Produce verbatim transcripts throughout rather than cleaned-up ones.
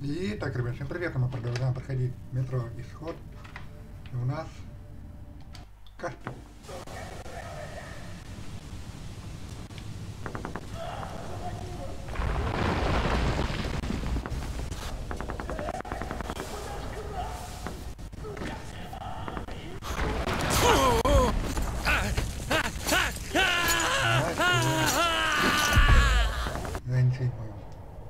И так, ребят, всем привет, мы продолжаем проходить метро Исход. И у нас Каспий. Я ничего не понял.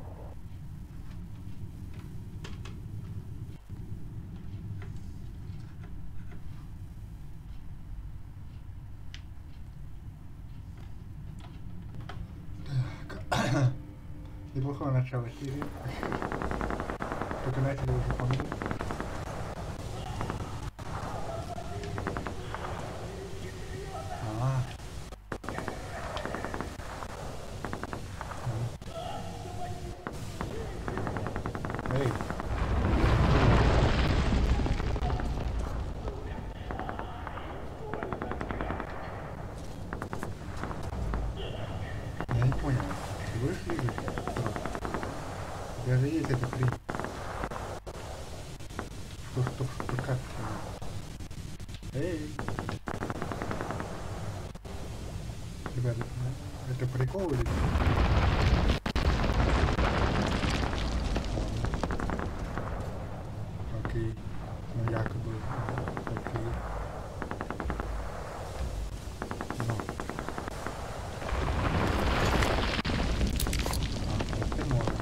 Неплохое начало серии. Только начали уже помнить. А. Эй. Я не понял. Ты будешь двигать? У тебя же есть эта хрень. Что, что, что, как? Эй! Ребята, это прикол или нет? Окей. Ну якобы. Окей. Ну. А, вот ты можешь.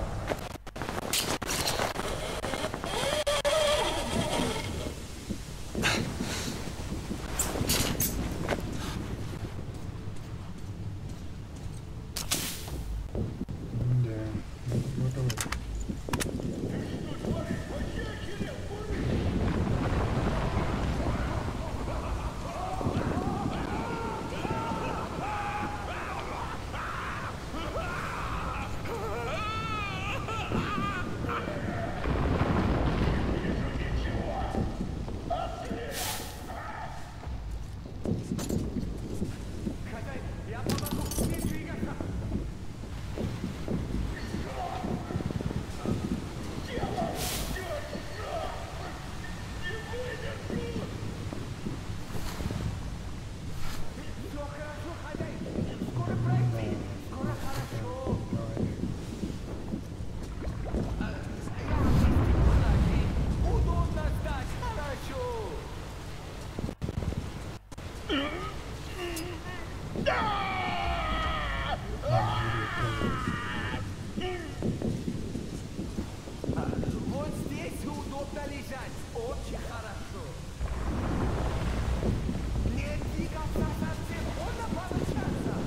Вот здесь удобно лежать. Очень хорошо. Не двигаться совсем, можно получаться.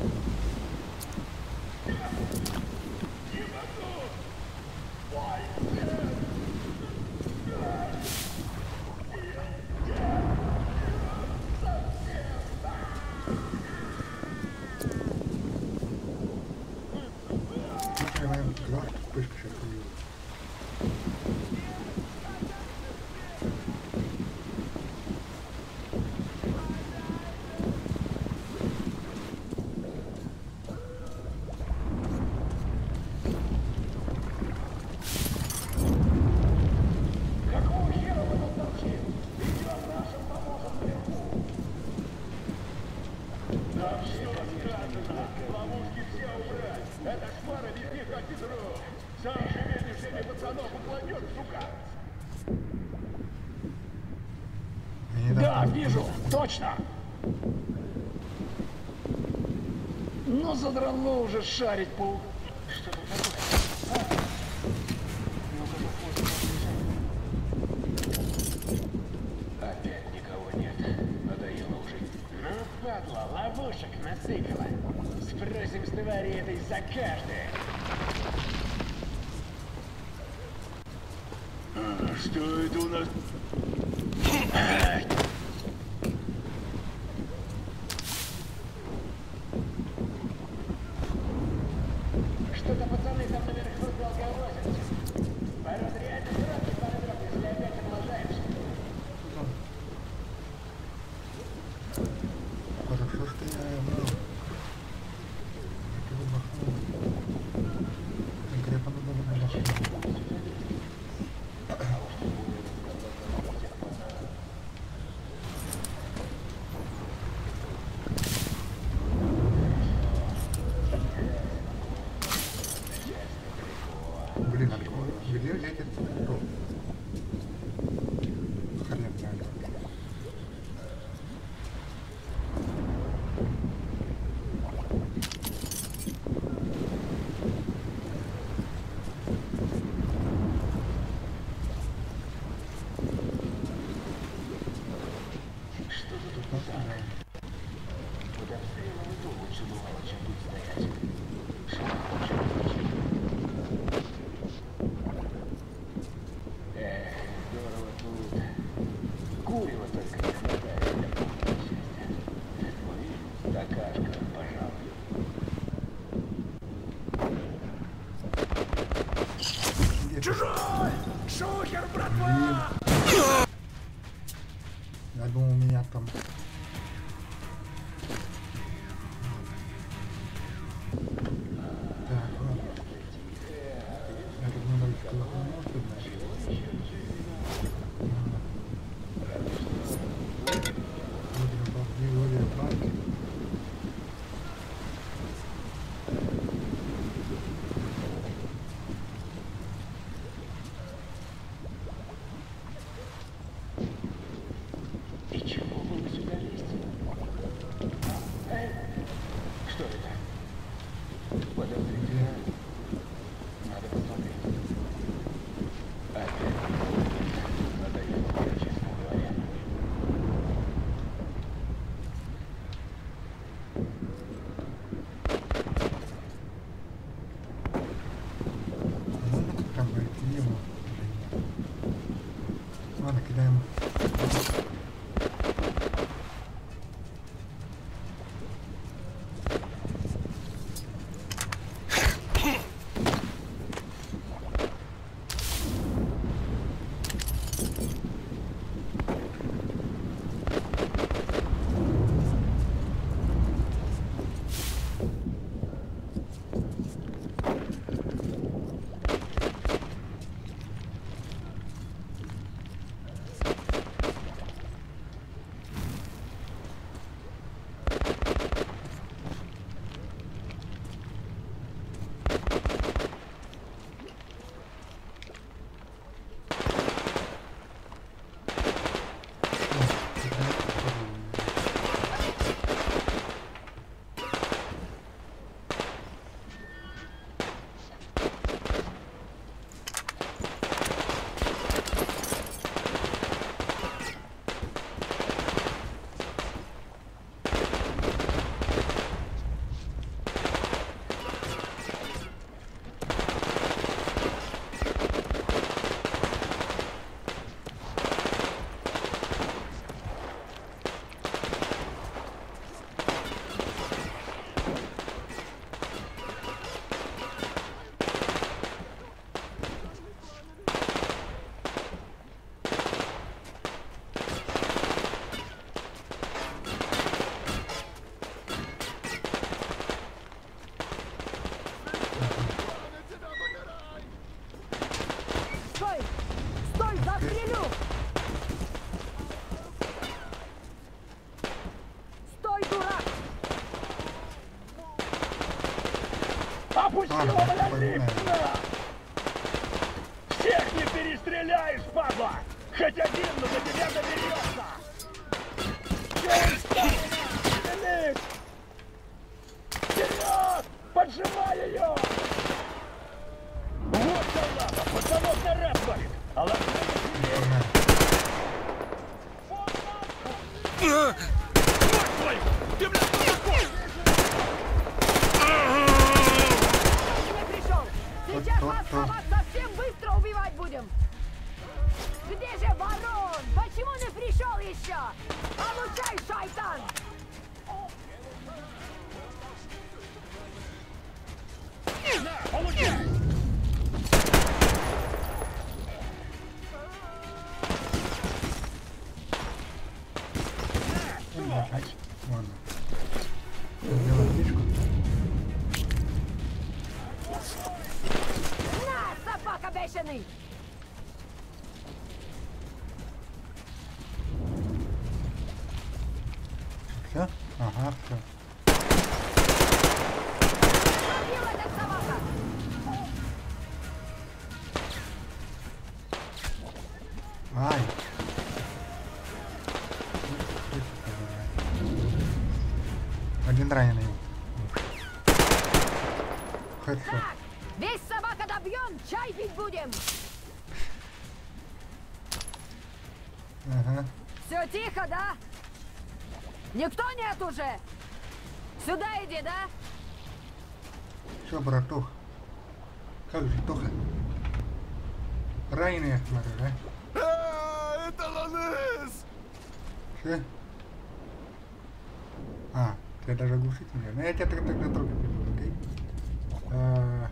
Вспышка сейчас появилась. Это шпара везде как ведро. Сам же видишь, всеми пацанов укладет, сука. Да, вижу, точно. Но задрало уже шарить по... Что тут такое? А? Опять никого нет. Надоело уже. Ну, падла, ловушек насыпала. Спросим с твари этой за каждое. А, что это у нас? Что-то пацаны там наверху долго возятся. Порой реально сроки пора, если опять облажаешься. Хорошо, что я брал. Это выбахнул. Конкретно выбахнул. Блин, откуда? Где едет кто? Хрен знает. Что-то тут не так. Подозреваю, то лучше бывало, чем тут стоять. Что хочет лучше. Эх, здорово тут. Курева только не хватает для полного счастья. Ну и стакашка, пожалуй. Чужой! Шухер, братва! Блин. Я думал, у меня там... Так, ладно. Я тут надо сколохнуться, значит. Будем пошли более парки. И чего было сюда лезть? Эй, что это? Подозрительно. Надо посмотреть. Опять надоело, честно говоря. Можно как там пройти его? Или нет? Ладно, кидаем. Стой! Стой, застрелю! Стой, дурак! Опусти А, его, это блядь, понимаю. лично! Всех не перестреляешь, падла! Хоть один, но до тебя доберется! Стрелись! Вперед! Поджимай ее! Вот солдата! Пацанов на рэп говорит! А ладно, ты, блядь, кто такой? Не пришел! Сейчас Кто- вас кто? собак совсем быстро убивать будем! Где же барон? Почему не пришел еще? Получай, шайтан! На, получай! Опять. Ладно. Сделаем фишку. На, собака бешеный! Все? Ага, все. Побил этот собака! Ай. Один раненый. Хэдшот. Так, весь собака добьем, чай пить будем. Ага. Все тихо, да? Никто нет уже? Сюда иди, да? Что, братух? Как же, Тоха? Раненый, я смотрю, да? А, это Ланес! Что? А, я даже глушить не. Ну я тебя тогда тогда трогать не буду, окей? А...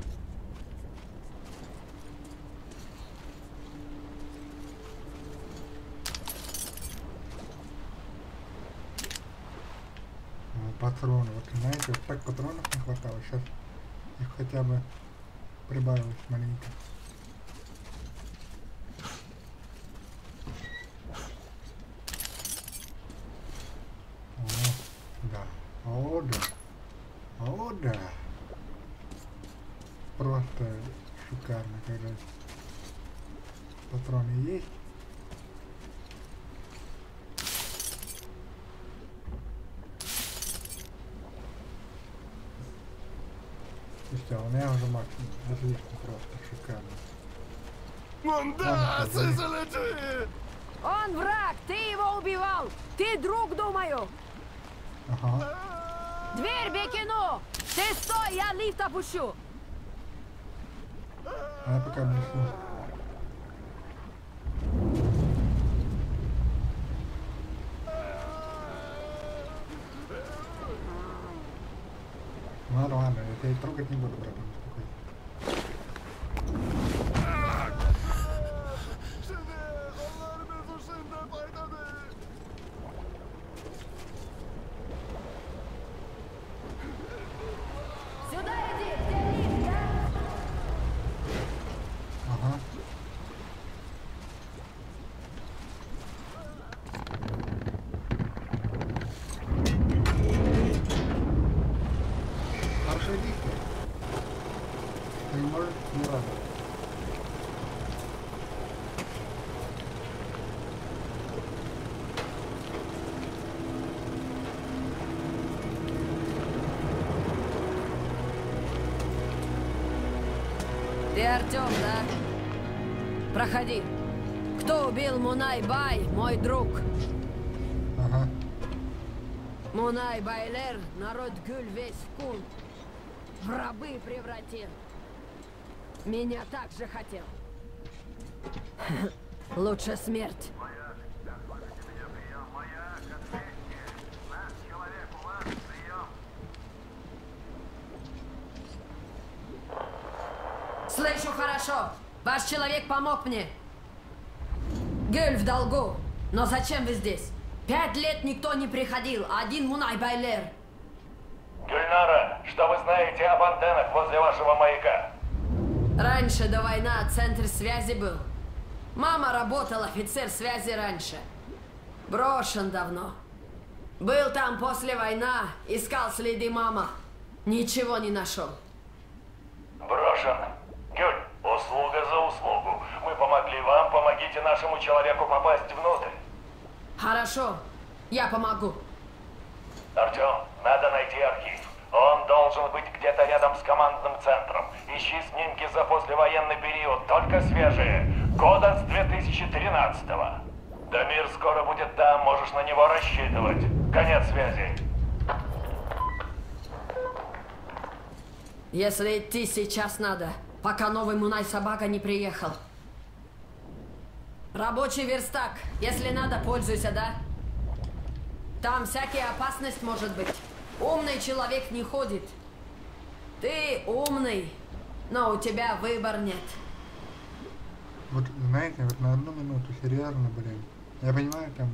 Ну, патроны, вот знаете, вот так патронов не хватало, сейчас их хотя бы прибавилось маленько. О, да, о да, о да, просто шикарно, когда патроны есть. Слушайте, а у меня уже максимум, отлично, просто шикарно. Манда, Ладно, залети! Он враг, ты его убивал. Ты друг, думаю. Ага, Дверь Бекину! Ты стой, я лифт опущу. а я пока внесу. Ладно, ладно, я тебя и трогать не буду, братан, успокойся. Сюда иди, где лифт, да? Ага. Хорошо, иди. Ты можешь не радовать. Ты Артем, да? Проходи. Кто убил Мунай-Бай, мой друг? Ага. Мунай-Байлер народ Гюль весь в кун. В рабы превратил. Меня так же хотел. Лучше смерть. Слышу хорошо. Ваш человек помог мне. Гюль в долгу. Но зачем вы здесь? Пять лет никто не приходил, а один Мунай-Байлер. Гюльнара, что вы знаете об антеннах возле вашего маяка? Раньше до войны центр связи был. Мама работал офицер связи раньше. Брошен давно. Был там после войны, искал следы мама. Ничего не нашел. Брошен. Гюль, услуга за услугу. Мы помогли вам, помогите нашему человеку попасть внутрь. Хорошо, я помогу. Артем, надо найти архив. Он должен быть где-то рядом с командным центром. Ищи снимки за послевоенный период, только свежие. Года с две тысячи тринадцатого. Дамир скоро будет там, можешь на него рассчитывать. Конец связи. Если идти сейчас надо, пока новый Мунай-собака не приехал. Рабочий верстак. Если надо, пользуйся, да? Там всякая опасность может быть. Умный человек не ходит. Ты умный, но у тебя выбор нет. Вот, знаете, вот на одну минуту, серьезно, блин. Я понимаю, там...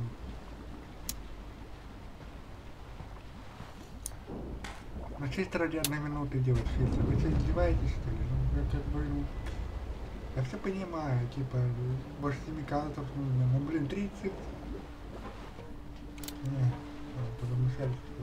Ну, чисто ради одной минуты делать фильтр. Вы что, издеваетесь, что ли? Ну, я как бы, ну... Я все понимаю, типа, больше семи кадров нужно. Ну, блин, тридцать... Не, это вмешательство.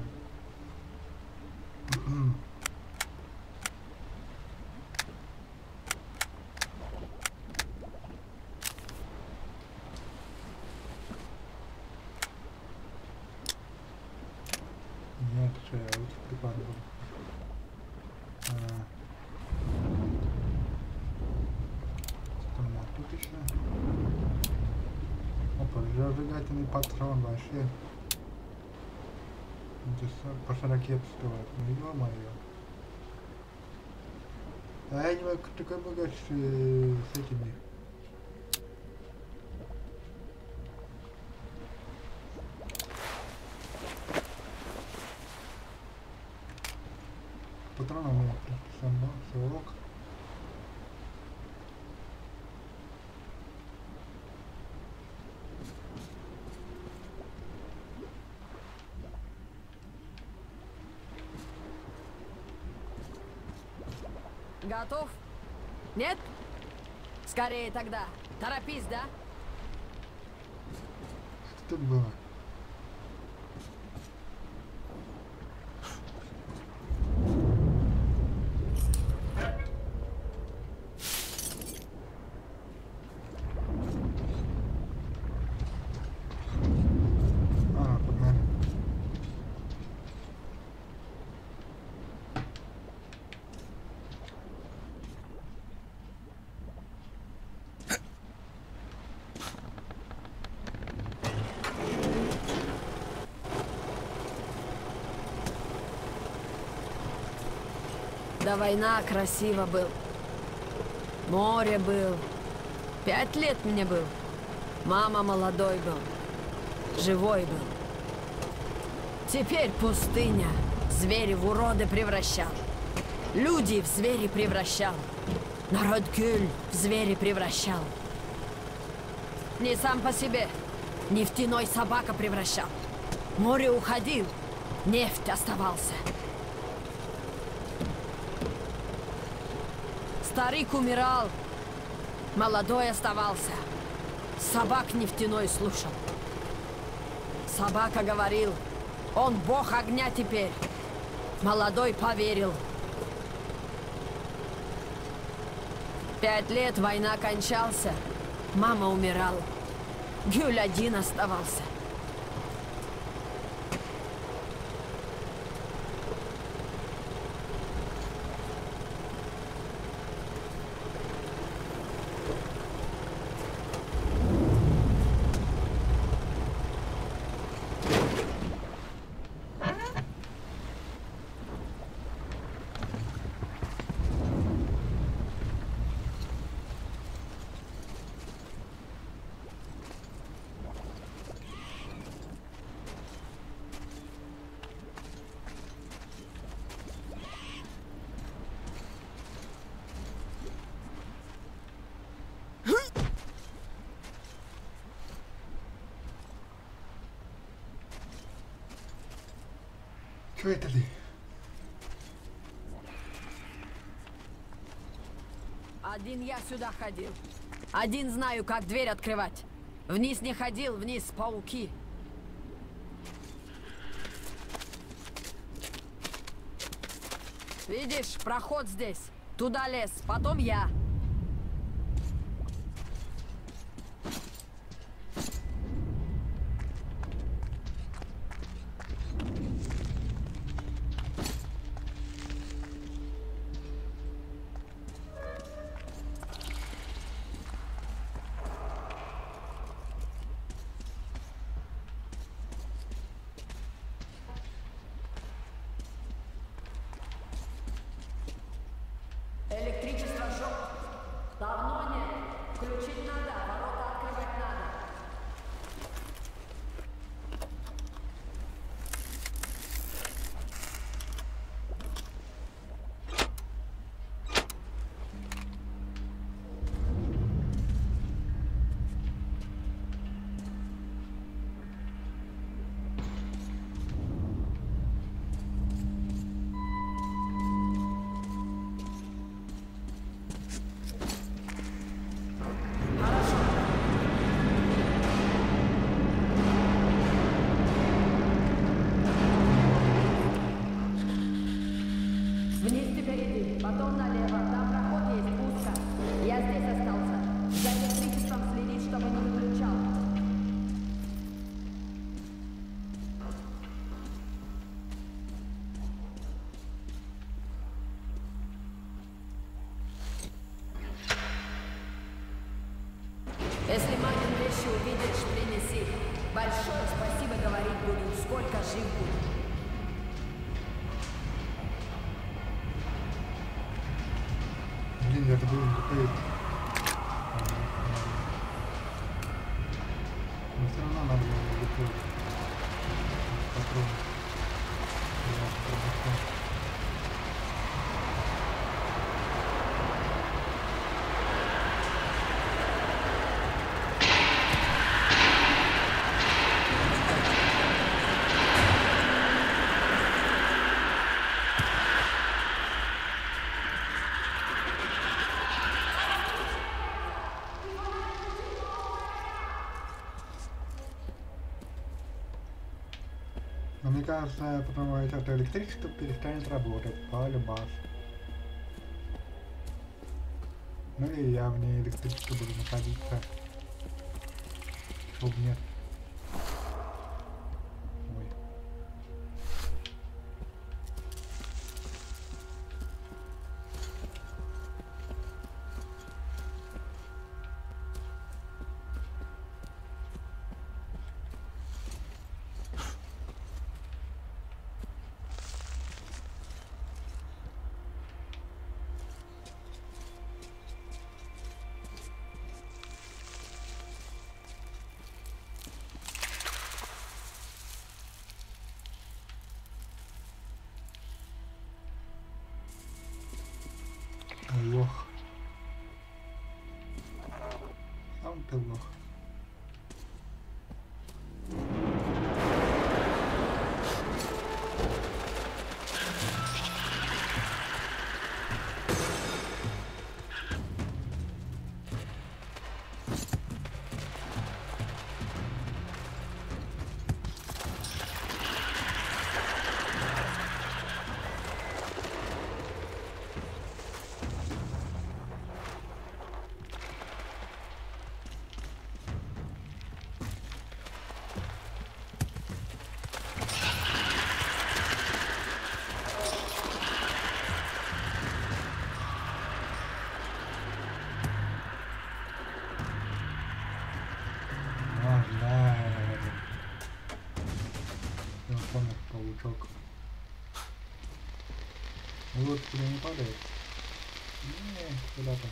отлично. Опа, зажигательный патрон вообще. По ракет стоит. Ну ё-моё. А я не могу такой богач с этими. Патроном у меня сам совок. Готов? Нет? Скорее тогда. Торопись, да? Что тут было? А, погнали. До война красиво был. Море был. Пять лет мне был. Мама молодой был. Живой был. Теперь пустыня. Звери в уроды превращал. Люди в звери превращал. Народ Гюль в звери превращал. Не сам по себе. Нефтяной собака превращал. Море уходил. Нефть оставался. Старик умирал, молодой оставался. Собак нефтяной слушал. Собака говорил, он бог огня теперь. Молодой поверил. Пять лет война кончался, мама умирала. Гюль один оставался. Что это ли? Один я сюда ходил. Один знаю, как дверь открывать. Вниз не ходил, вниз пауки. Видишь, проход здесь. Туда лез, потом я. Электричество шок. Давно нет. Включить надо, ворота открывать надо. Вниз теперь иди, потом налево. Там проход есть, узко. Я здесь остался. За электричеством следить, чтобы не выключал. Если мамин вещи увидишь, принеси. Большое спасибо говорить буду, сколько жив буду. Блин, я забыл закрыть. Но все равно надо было закрыть. Патроны. Я пробовал. Но мне кажется, потом это электричество перестанет работать, по-любому. Ну и я вне электричества буду находиться. Чтоб нет. Ой. Лох. Сам ты лох. Паучок. Вот куда не падает. Не, куда-то.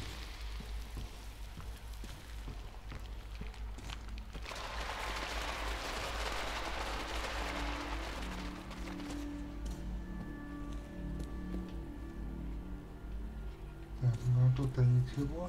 Так, ну тут-то ничего.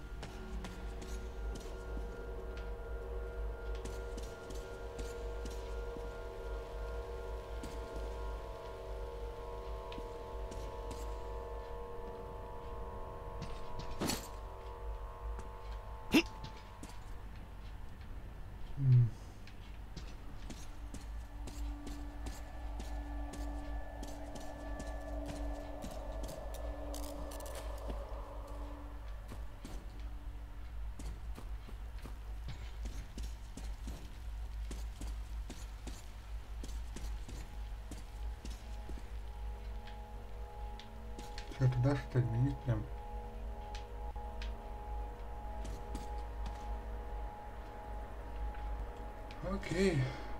Что, туда что ли? Вниз прям? Окей.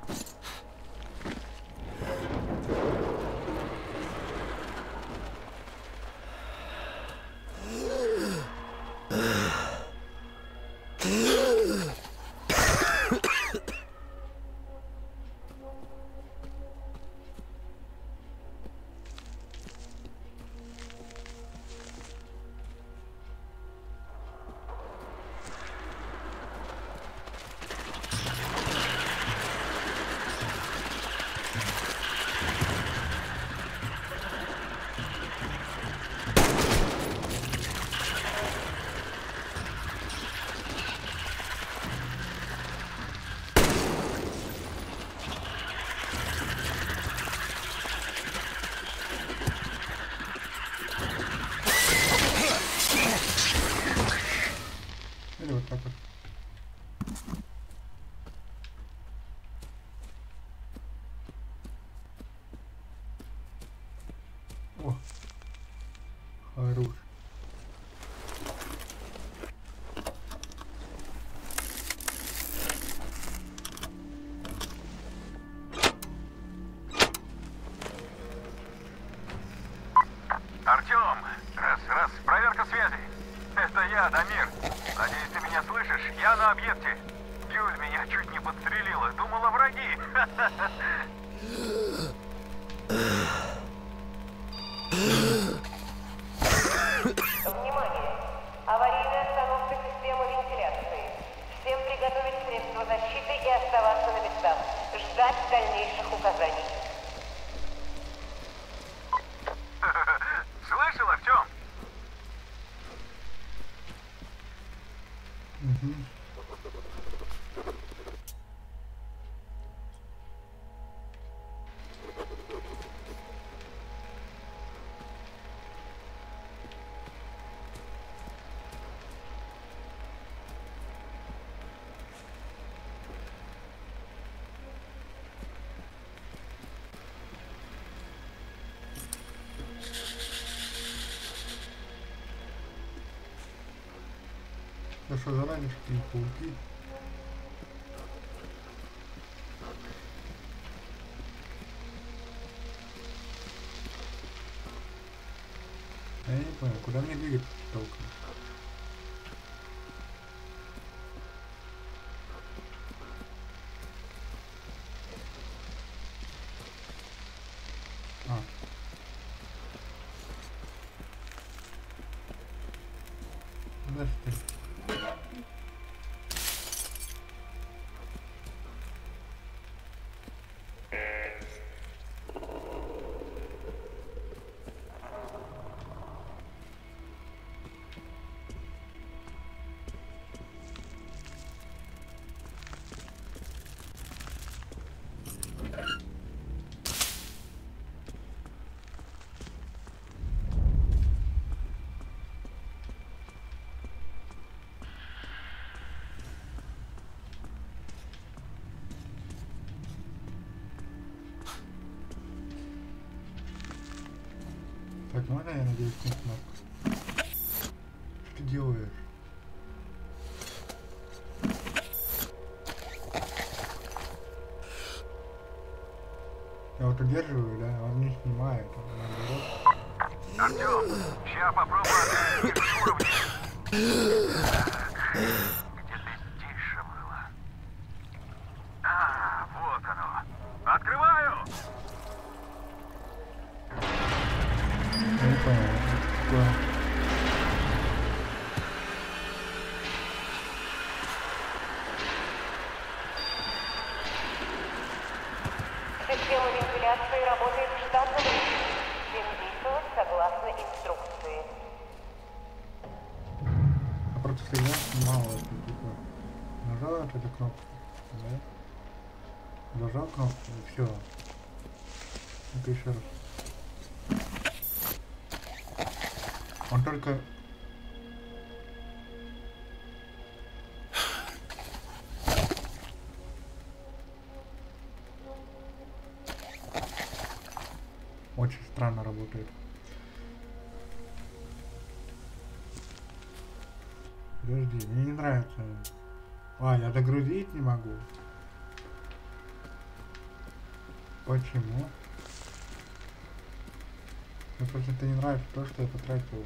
Или вот так вот. О, хорош. слышишь? Я на объекте. Юль меня чуть не подстрелила. Думала, враги. Внимание! Аварийная остановка системы вентиляции. Всем приготовить средства защиты и оставаться на местах. Ждать дальнейших указаний. Слышал, Артем? Угу. Да что за ранешки и пауки? Я не понял, куда мне двигаться толком? А. Здравствуйте. Так, можно я надеюсь на кнопку? Что ты делаешь? Я вот удерживаю, да, он не снимает, он наоборот. Артем, сейчас попробую открыть уровни. Где-то тише было. А, вот оно. Открываю! Я не понял, это такое. Система вентиляции работает в штатном режиме. Всем действовать согласно инструкции. А просто я снимал это, типа, нажал вот эту кнопку, да? Нажал кнопку и все. Это еще раз. Он только... Очень странно работает. Подожди, мне не нравится. А, я догрузить не могу. Почему? Мне просто это не нравится то, что я потратил.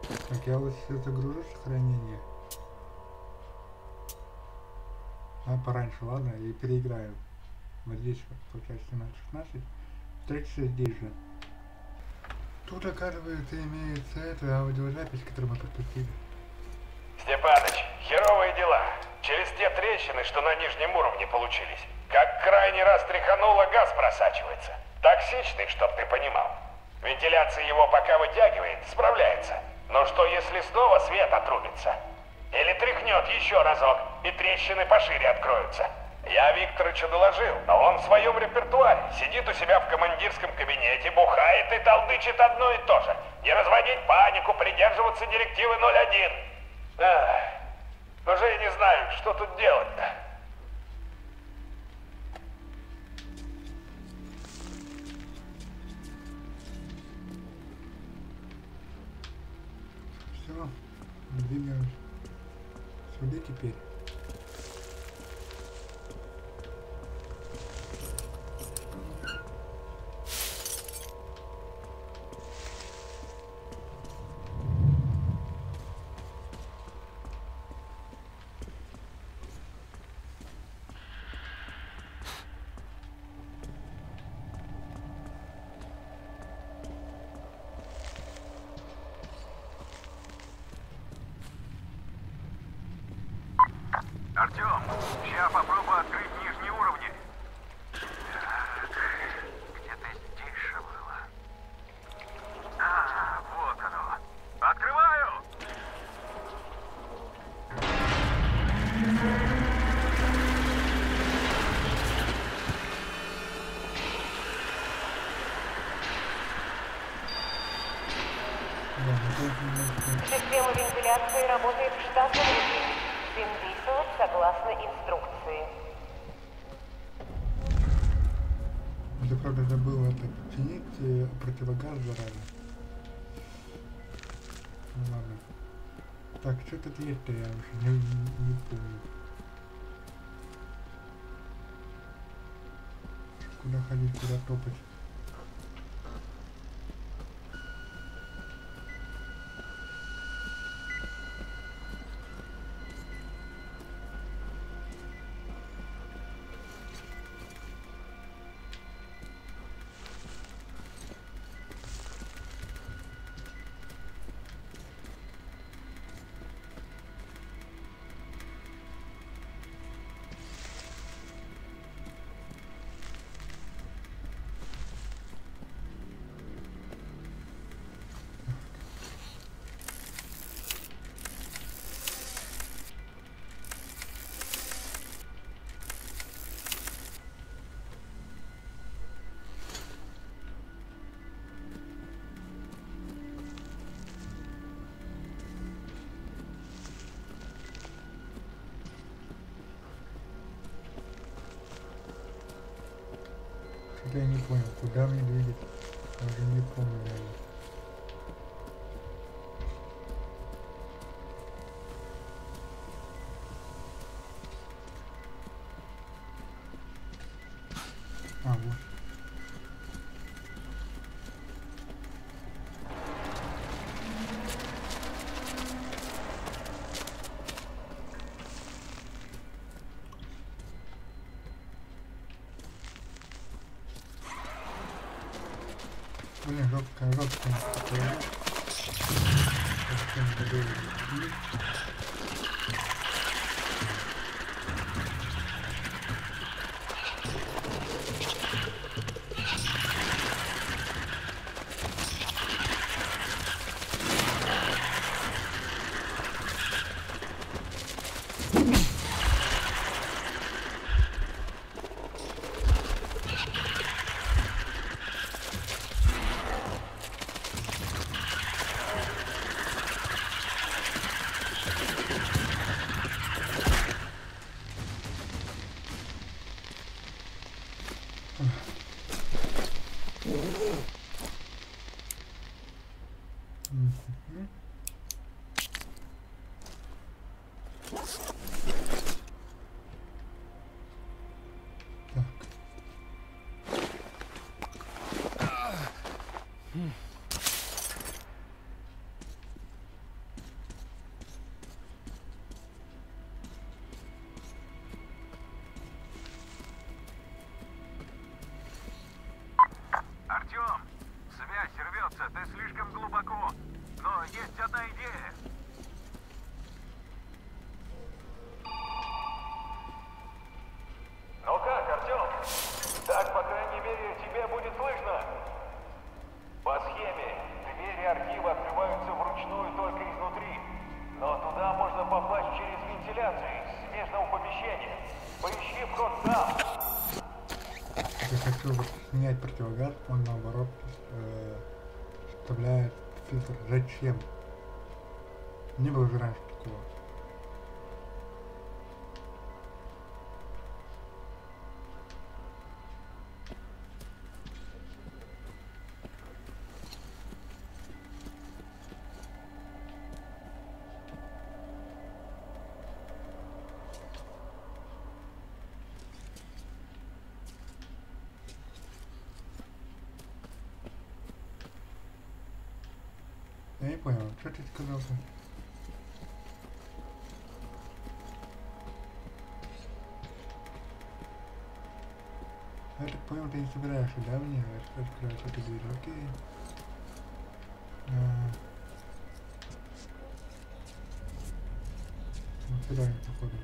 Так, я вот сейчас загружу сохранение. А пораньше, ладно, и переиграю. Вот здесь вот, получается, семнадцать шестнадцать. Встретимся здесь же. Тут, оказывается, имеется эта аудиозапись, которую мы подпустили. Степаныч, херовые дела. Через те трещины, что на нижнем уровне получились. Как крайний раз тряхануло, газ просачивается. Токсичный, чтоб ты понимал. Вентиляция его пока вытягивает, справляется. Но что если снова свет отрубится? Или тряхнет еще разок, и трещины пошире откроются? Я Викторычу доложил, но он в своем репертуаре. Сидит у себя в командирском кабинете, бухает и толдычит одно и то же. Не разводить панику, придерживаться директивы ноль один. Ах, уже и не знаю, что тут делать-то. Все, двигаемся сюда теперь. Артем, сейчас попробую открыть нижние уровни. Так, где-то здесь же было. А, вот оно. Открываю! Система вентиляции работает в штатном режиме. Всем действовать согласно инструкции. Я, правда, забыл это починить, э, противогаз зараза. Ну ладно. Так, что тут есть-то, я уже не, не, не помню. Куда ходить, куда топать. Я не понял, куда мне двигаться. Я уже не помню реально. А, вот. Блин, жопка, жопка. хочу вот снять противогаз, он наоборот э, вставляет фильтр. Зачем? Не было же раньше такого. Я не понял, что ты сказал-то? Я так понял, ты не собираешься, да, мне открывать эту дверь, окей. А, вот сюда, походу.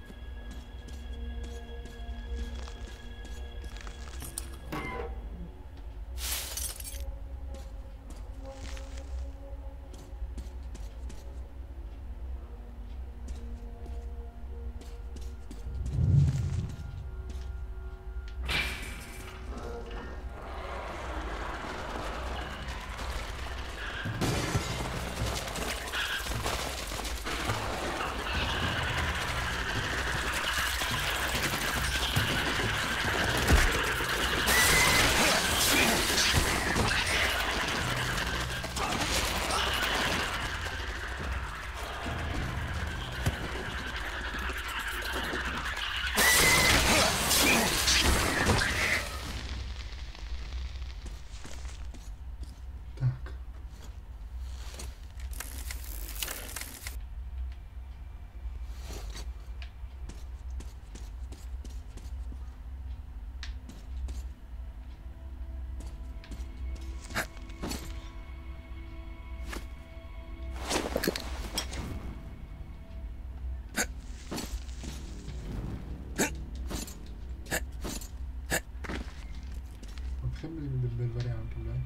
Вообще без, без, без вариантов, да?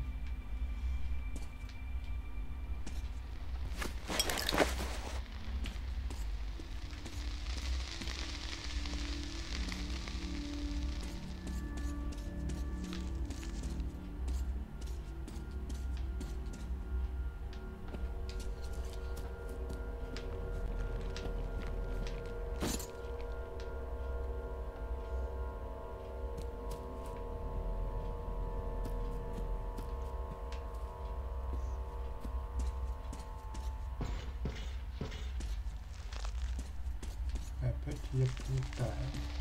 Опять я плутаю.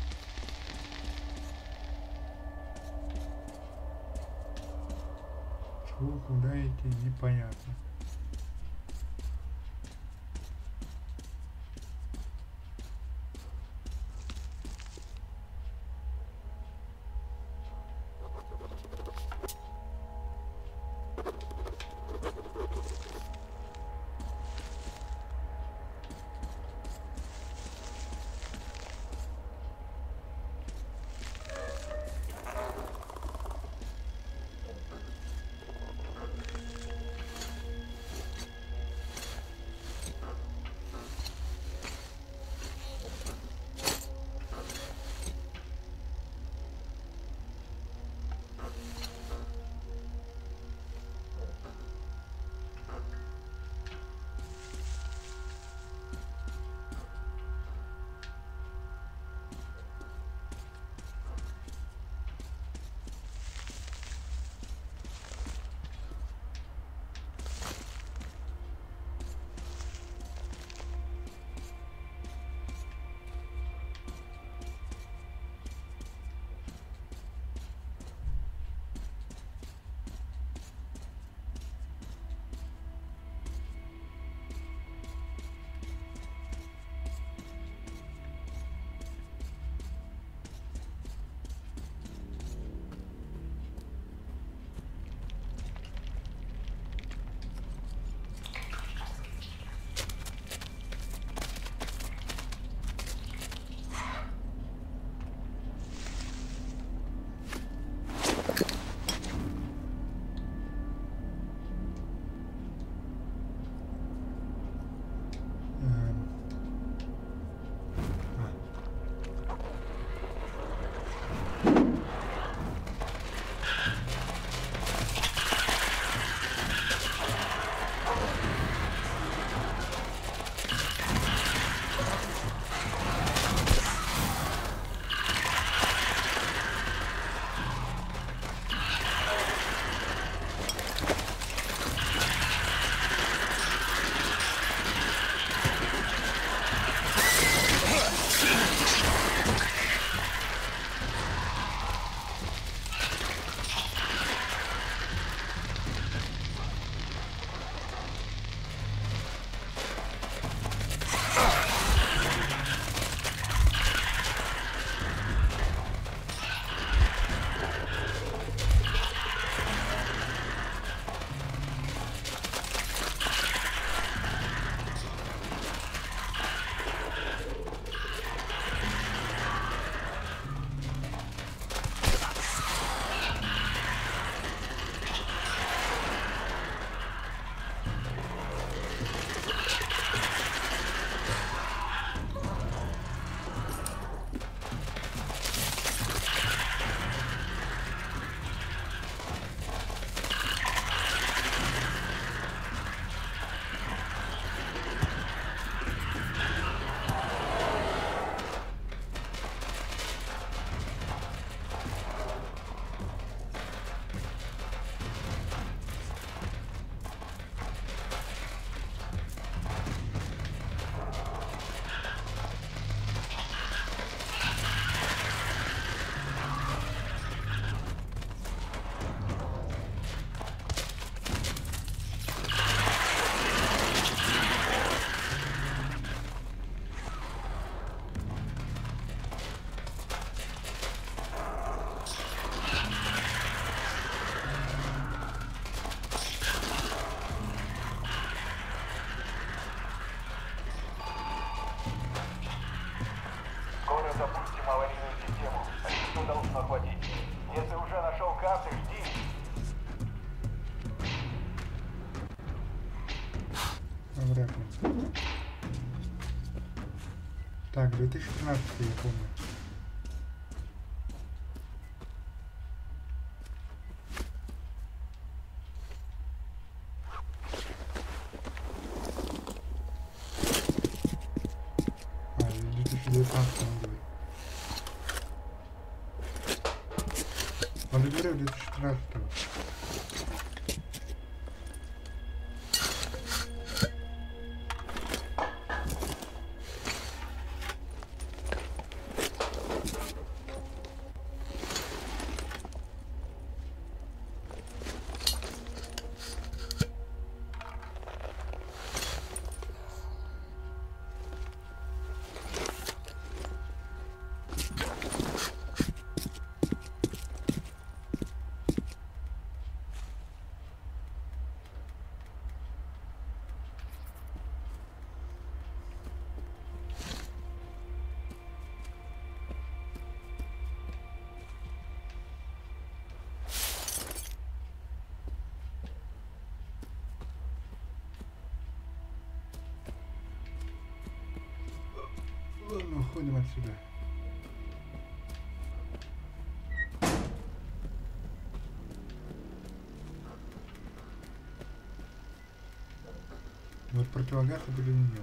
Чего, куда идти, непонятно. охватить. Если уже нашел карты, жди. Вряд ли. Так, две тысячи тринадцатый, я помню. А, две тысячи девятнадцатый надо. Он говорил две тысячи тринадцатого. Ладно, уходим отсюда. Вот противогаз я применил.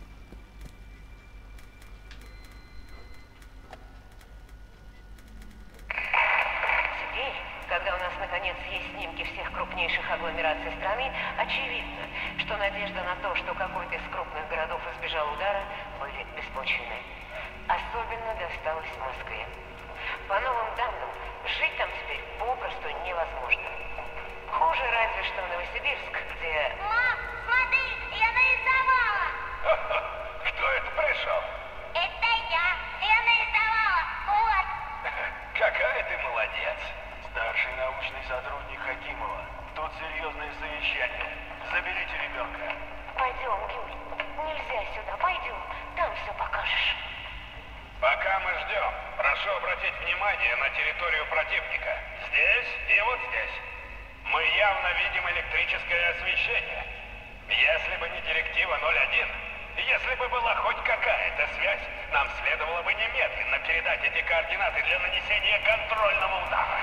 Теперь, когда у нас наконец есть снимки всех крупнейших агломераций страны, очевидно, что надежда на то, что какой-то из крупных городов избежал удара, были беспочвенны. Особенно досталось Москве. По новым данным, жить там теперь попросту невозможно. Хуже разве что Новосибирск, где... Мам, смотри, я нарисовала! Кто это пришел? Это я! Я нарисовала! Вот! Какая ты молодец. Старший научный сотрудник Хакимова. Тут серьезное совещание. Заберите ребенка. Пойдем, Юль. Нельзя сюда, пойдем. Там все покажешь. Пока мы ждем, прошу обратить внимание на территорию противника. Здесь и вот здесь. Мы явно видим электрическое освещение. Если бы не директива ноль один, если бы была хоть какая-то связь, нам следовало бы немедленно передать эти координаты для нанесения контрольного удара.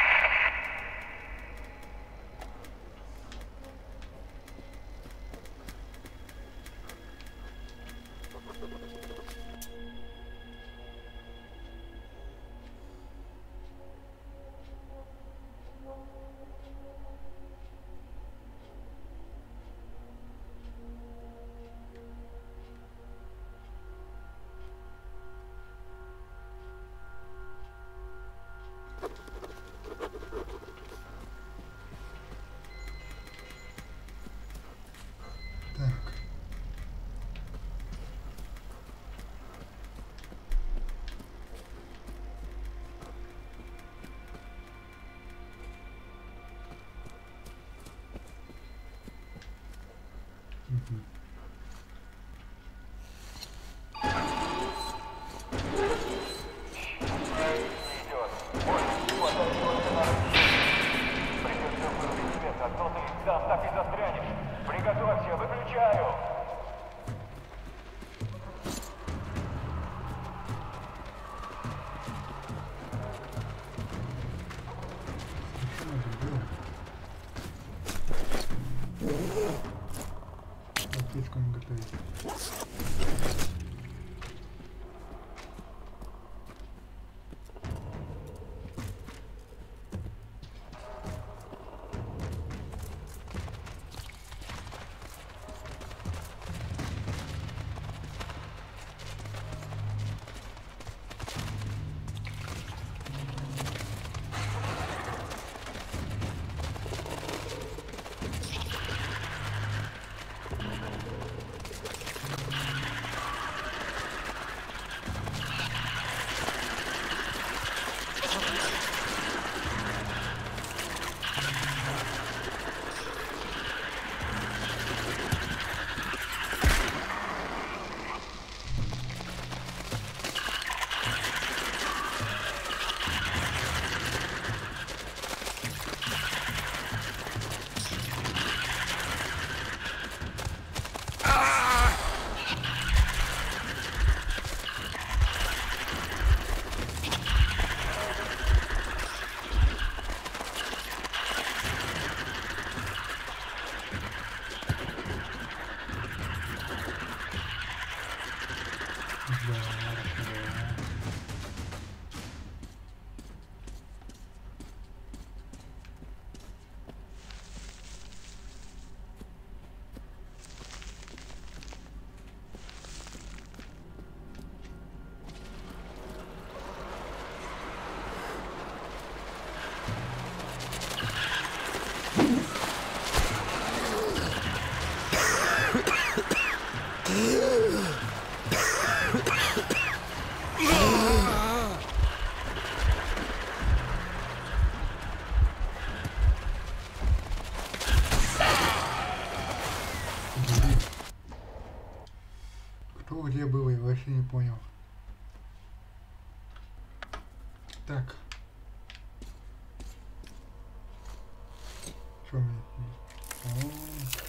Слишком готовить. где было, я вообще не понял. Так. Что у меня есть?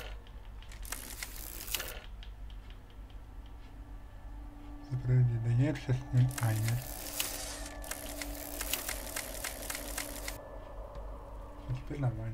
Подожди, да нет, сейчас не... А, нет. А теперь нормально.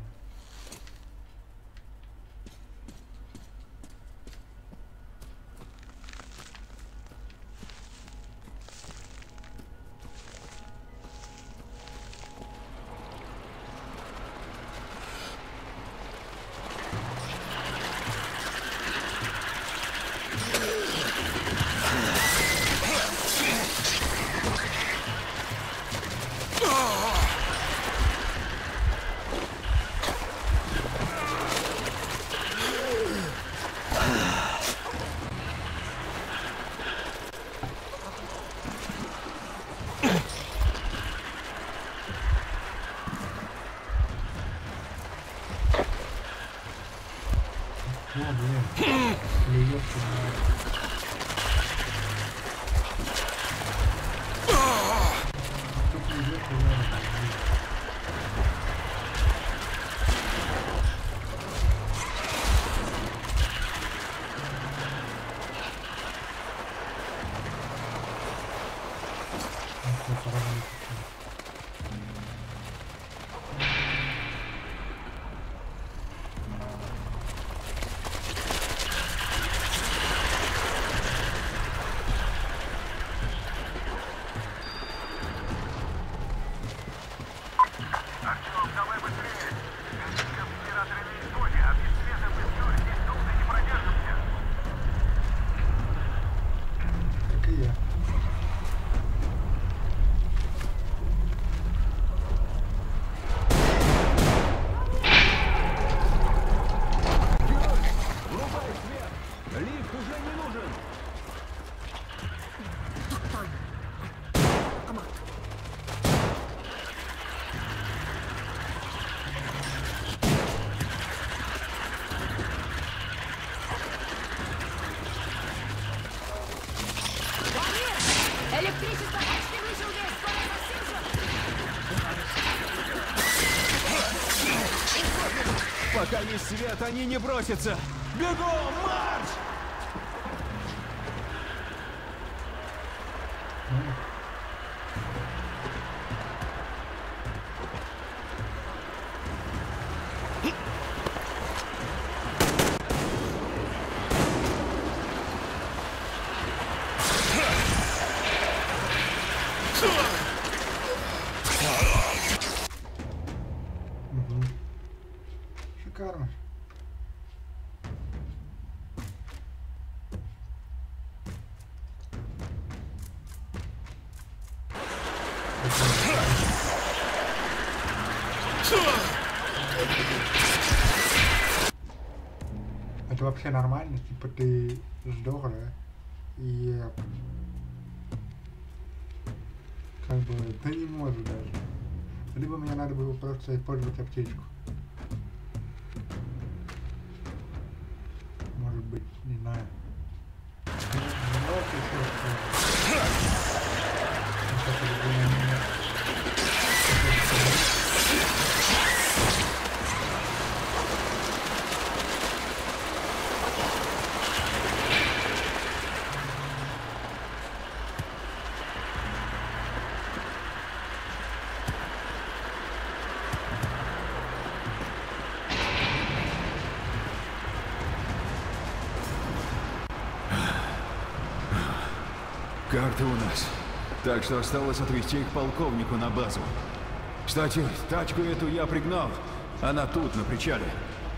О, блин. Плюёт сюда. Кто плюёт, плюёт. Артем, давай быстрее! Генераторы на исходе, а без света мы все здесь долго не продержимся. Как и я. Врубай свет! Лифт уже не нужен! Электричество почти вышел весь, скоро засижу. Пока есть свет, они не бросятся! Бегом, марш! Угу. Шикарно. Это вообще нормально, типа ты сдох, да? И как бы ты не можешь даже. Либо мне надо было просто использовать аптечку. Может быть, не знаю. Ну, вот еще что-то. Вот это вот у меня. Карты у нас. Так что осталось отвезти их полковнику на базу. Кстати, тачку эту я пригнал. Она тут, на причале.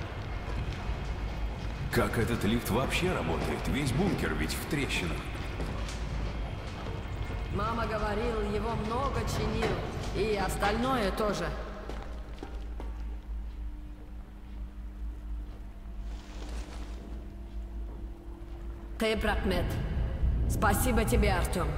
Как этот лифт вообще работает? Весь бункер ведь в трещинах. Мама говорила, его много чинил. И остальное тоже. Ты прокмет. Спасибо тебе, Артем.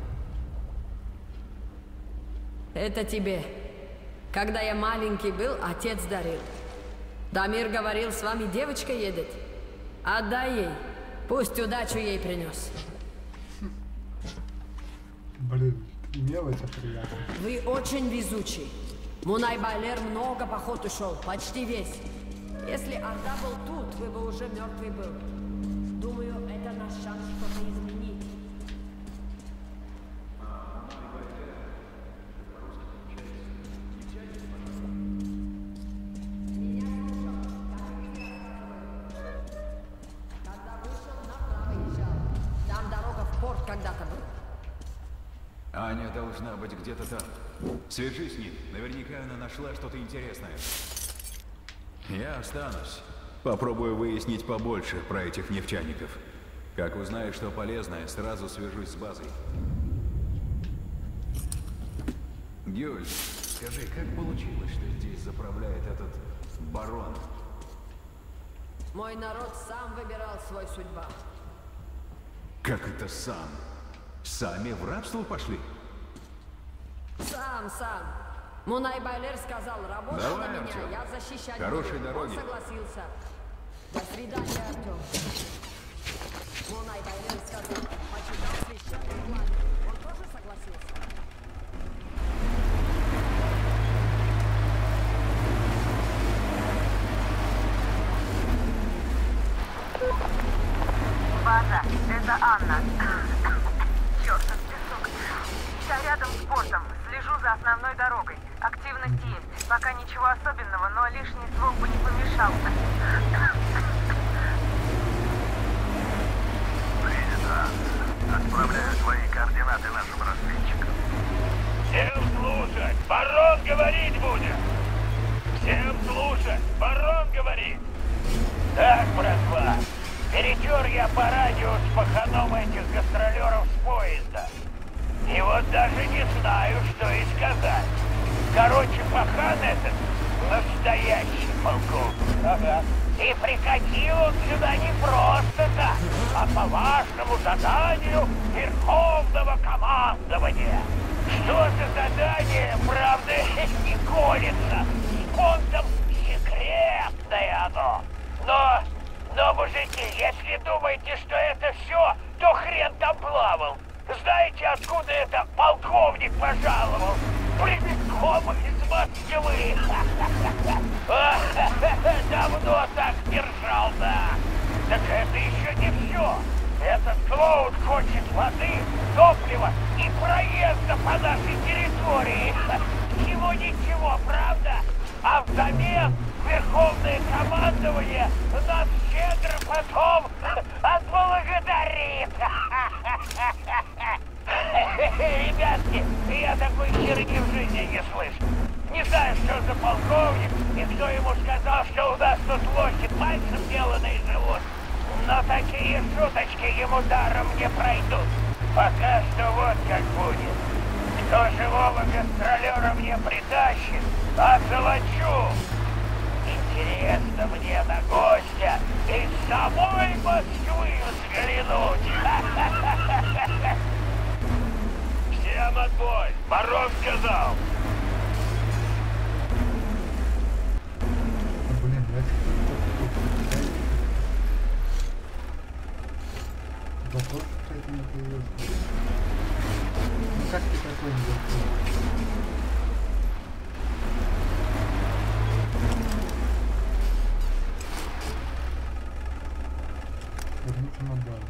Это тебе. Когда я маленький был, отец дарил. Дамир говорил, с вами девочка едет. Отдай ей. Пусть удачу ей принес. Блин, мелочь приятно. Вы очень везучий. Мунай Байлер много поход ушел, почти весь. Если Орда был тут, вы бы уже мертвый был. Думаю, это наш шанс что-то изменить. Когда вышел, направо езжал. Там дорога в порт когда-то была. Аня должна быть где-то там. Свяжись с ним. Наверняка она нашла что-то интересное. Я останусь. Попробую выяснить побольше про этих нефтяников. Как узнаю, что полезное, сразу свяжусь с базой. Гюль, скажи, как получилось, что здесь заправляет этот барон? Мой народ сам выбирал свою судьбу. Как это сам? Сами в рабство пошли? Сам, сам. Мунай Байлер сказал, работай Давай, на меня, Артём. я защищать Хорошей буду. дороги. Он согласился. До свидания, Артем. Мунай Байлер сказал, почитал священный план. Он тоже согласился. База, это Анна. Чёртов песок. Я рядом с портом. Слежу за основной дорогой. Активность есть. Пока ничего особенного, но лишний звук бы не помешал. Принято. Отправляю свои координаты нашим разведчикам. Всем слушать! Барон говорить будет! Всем слушать! Барон говорит! Так, братва, перетер я по радио с паханом этих гастролеров с поезда. И вот даже не знаю, что и сказать. Короче, пахан этот настоящий полковник. Ага. И прикатил он сюда не просто так, а по важному заданию Верховного командования. Что за задание, правда, не колется. Спонсом секретное оно. Но, но, мужики, если думаете, что это все, то хрен там плавал. Знаете, откуда это полковник пожаловал? Прямиком из Москвы. Давно так держался. Так это еще не все. Этот клоун хочет воды, топлива и проезда по нашей территории. Всего ничего, правда? А взамен Верховное командование нас щедро потом отблагодарит. Ребятки, я такой херни в жизни не слышу. Не знаю, что за полковник и кто ему сказал, что у нас тут лохи пальцем деланные живут. Но такие шуточки ему даром не пройдут. Пока что вот как будет. Кто живого гастролера мне притащит, озолочу. Интересно мне на гостя из самой Москвы взглянуть. Всем отбой! Барон сказал! Блин, я вопрос, кстати, не появился. Ну как ты такой не вопрос? Вернуться на базу.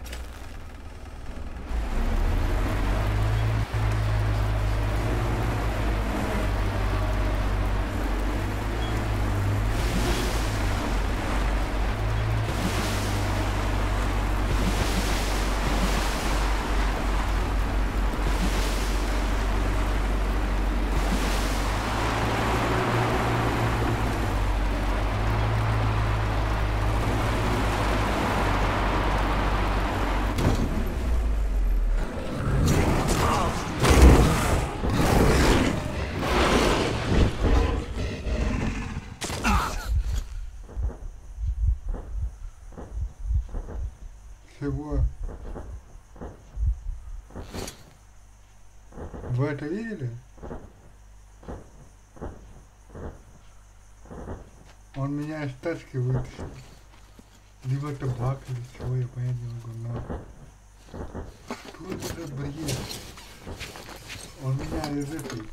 Всего. Вы это видели? Он меня из тачки вытащил. Либо это баг, или чего, я понять не могу, но... Что это за бред? Он меня лежит. И...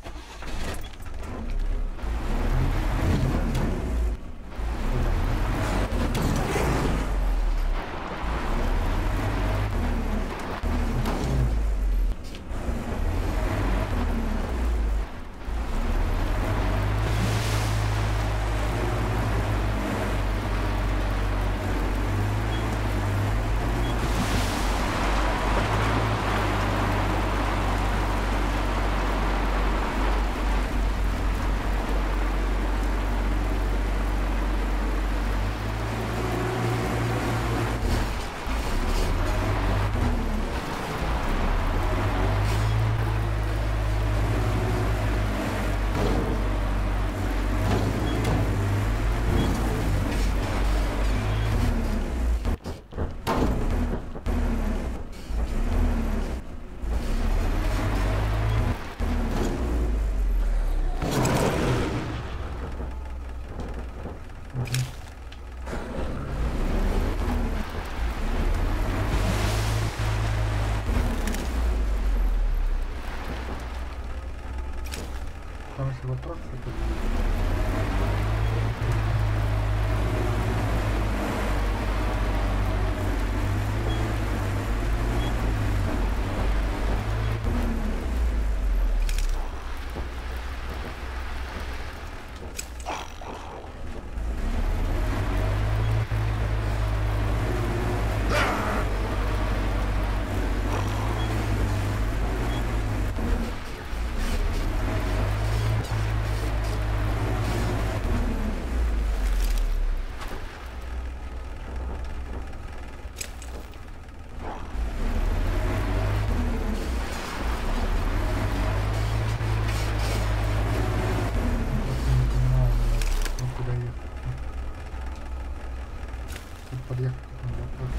Хороший вопрос. Подъехать к этому вопросу.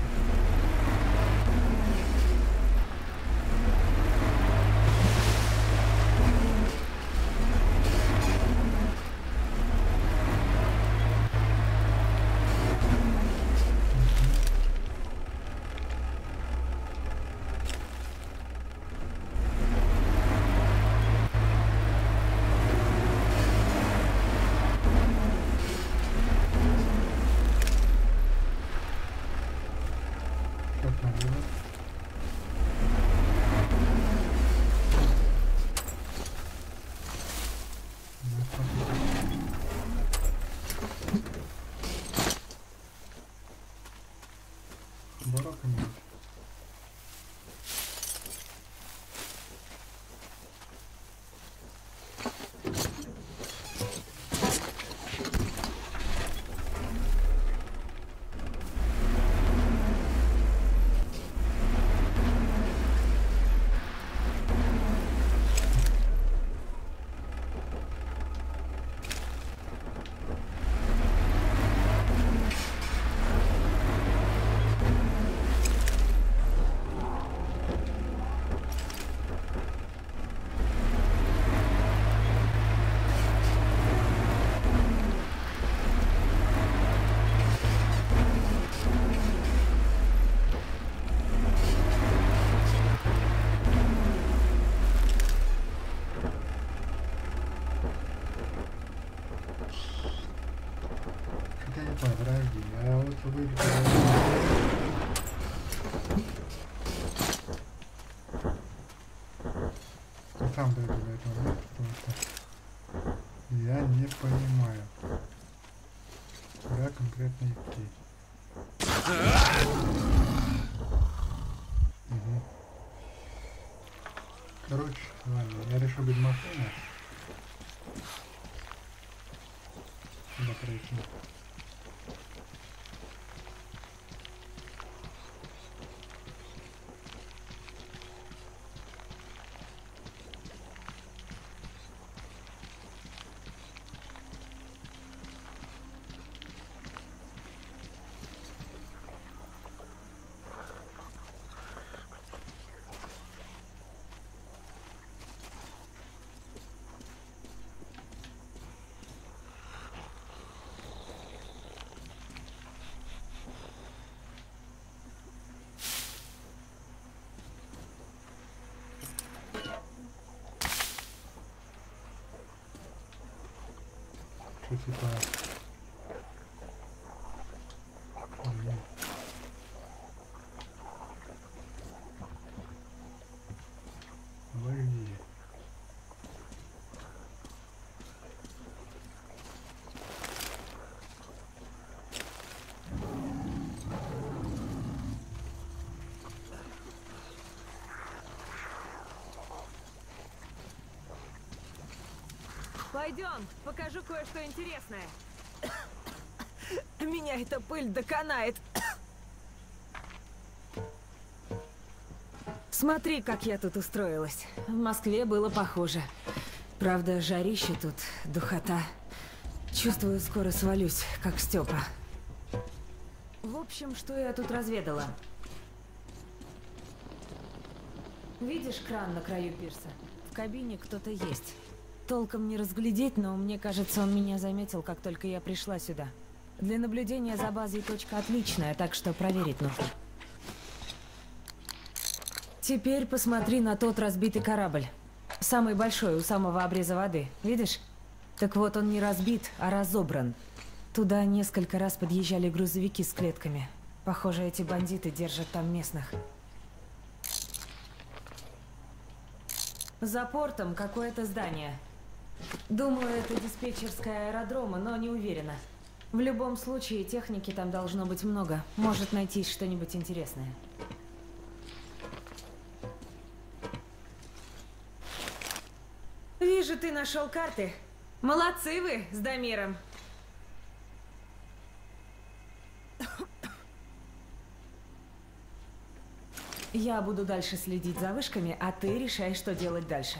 Бараками. Подожди, я вот выйду. Я сам дойду до этого места, потому что я не понимаю, куда конкретно идти. Угу. Короче, ладно, я решил без машины. Сюда пройти. Что типа... Блин. Подожди. Пойдем, покажу кое-что интересное. Меня эта пыль доконает. Смотри, как я тут устроилась. В Москве было похоже. Правда, жарище тут, духота. Чувствую, скоро свалюсь, как Степа. В общем, что я тут разведала? Видишь кран на краю пирса? В кабине кто-то есть. Толком не разглядеть, но мне кажется, он меня заметил, как только я пришла сюда. Для наблюдения за базой точка отличная, так что проверить нужно. Теперь посмотри на тот разбитый корабль. Самый большой, у самого обреза воды. Видишь? Так вот, он не разбит, а разобран. Туда несколько раз подъезжали грузовики с клетками. Похоже, эти бандиты держат там местных. За портом какое-то здание. Думаю, это диспетчерская аэродрома, но не уверена. В любом случае, техники там должно быть много. Может найтись что-нибудь интересное. Вижу, ты нашел карты. Молодцы вы с Дамиром. Я буду дальше следить за вышками, а ты решай, что делать дальше.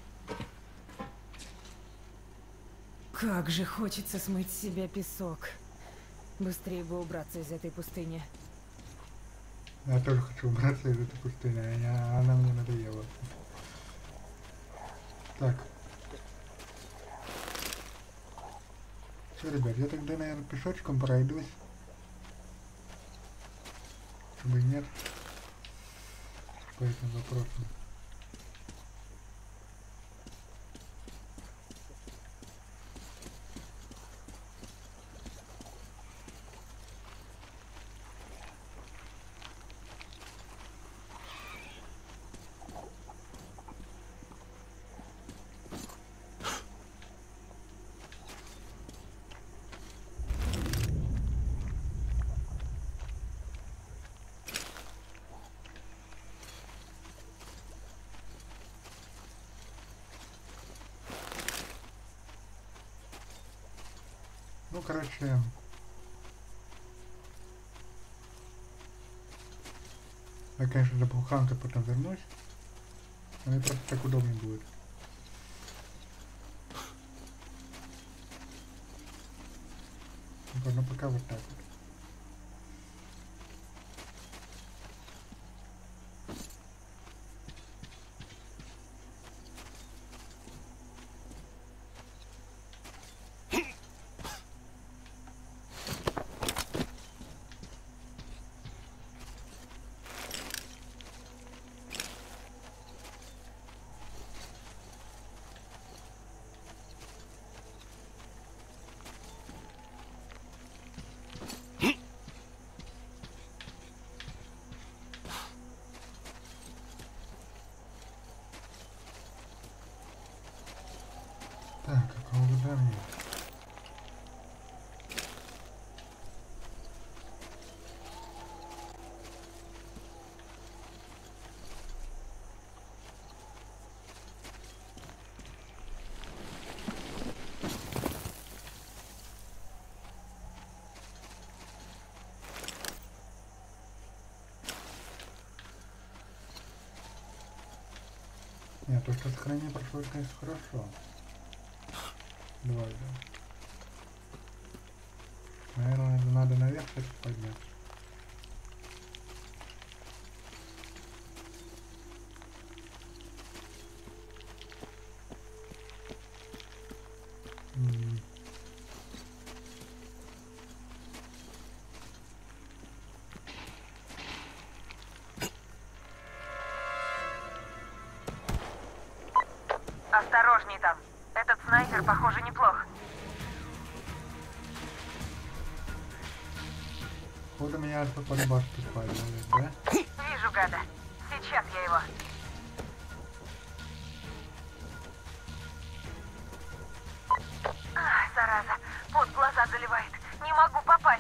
Как же хочется смыть с себя песок. Быстрее бы убраться из этой пустыни. Я тоже хочу убраться из этой пустыни, а она мне надоела. Так. Все, ребят, я тогда, наверное, пешочком пройдусь. Чтобы нет по этим вопросам. Ну, короче, я, конечно, за буханкой потом вернусь, но мне просто так удобнее будет. Ну, пока вот так вот. Так, какого туда мне? Нет, то, что сохранение прошло, конечно, хорошо. Давай, да. Наверное, надо наверх это поднять. М-м. Осторожней там. Этот снайпер, похоже, неплох. Вот у меня под башку спали, да? Вижу гада. Сейчас я его. Ах, зараза. Пот глаза заливает. Не могу попасть.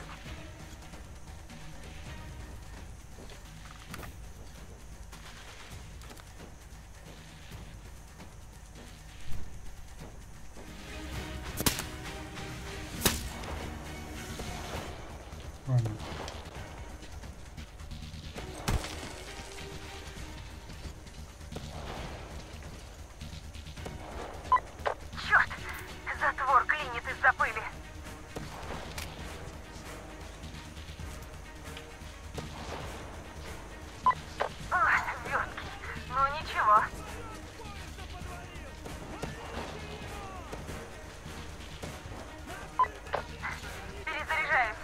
Ладно. Черт! Затвор клинит из-за пыли. Ой, верткий. Ну ничего. Перезаряжаюсь.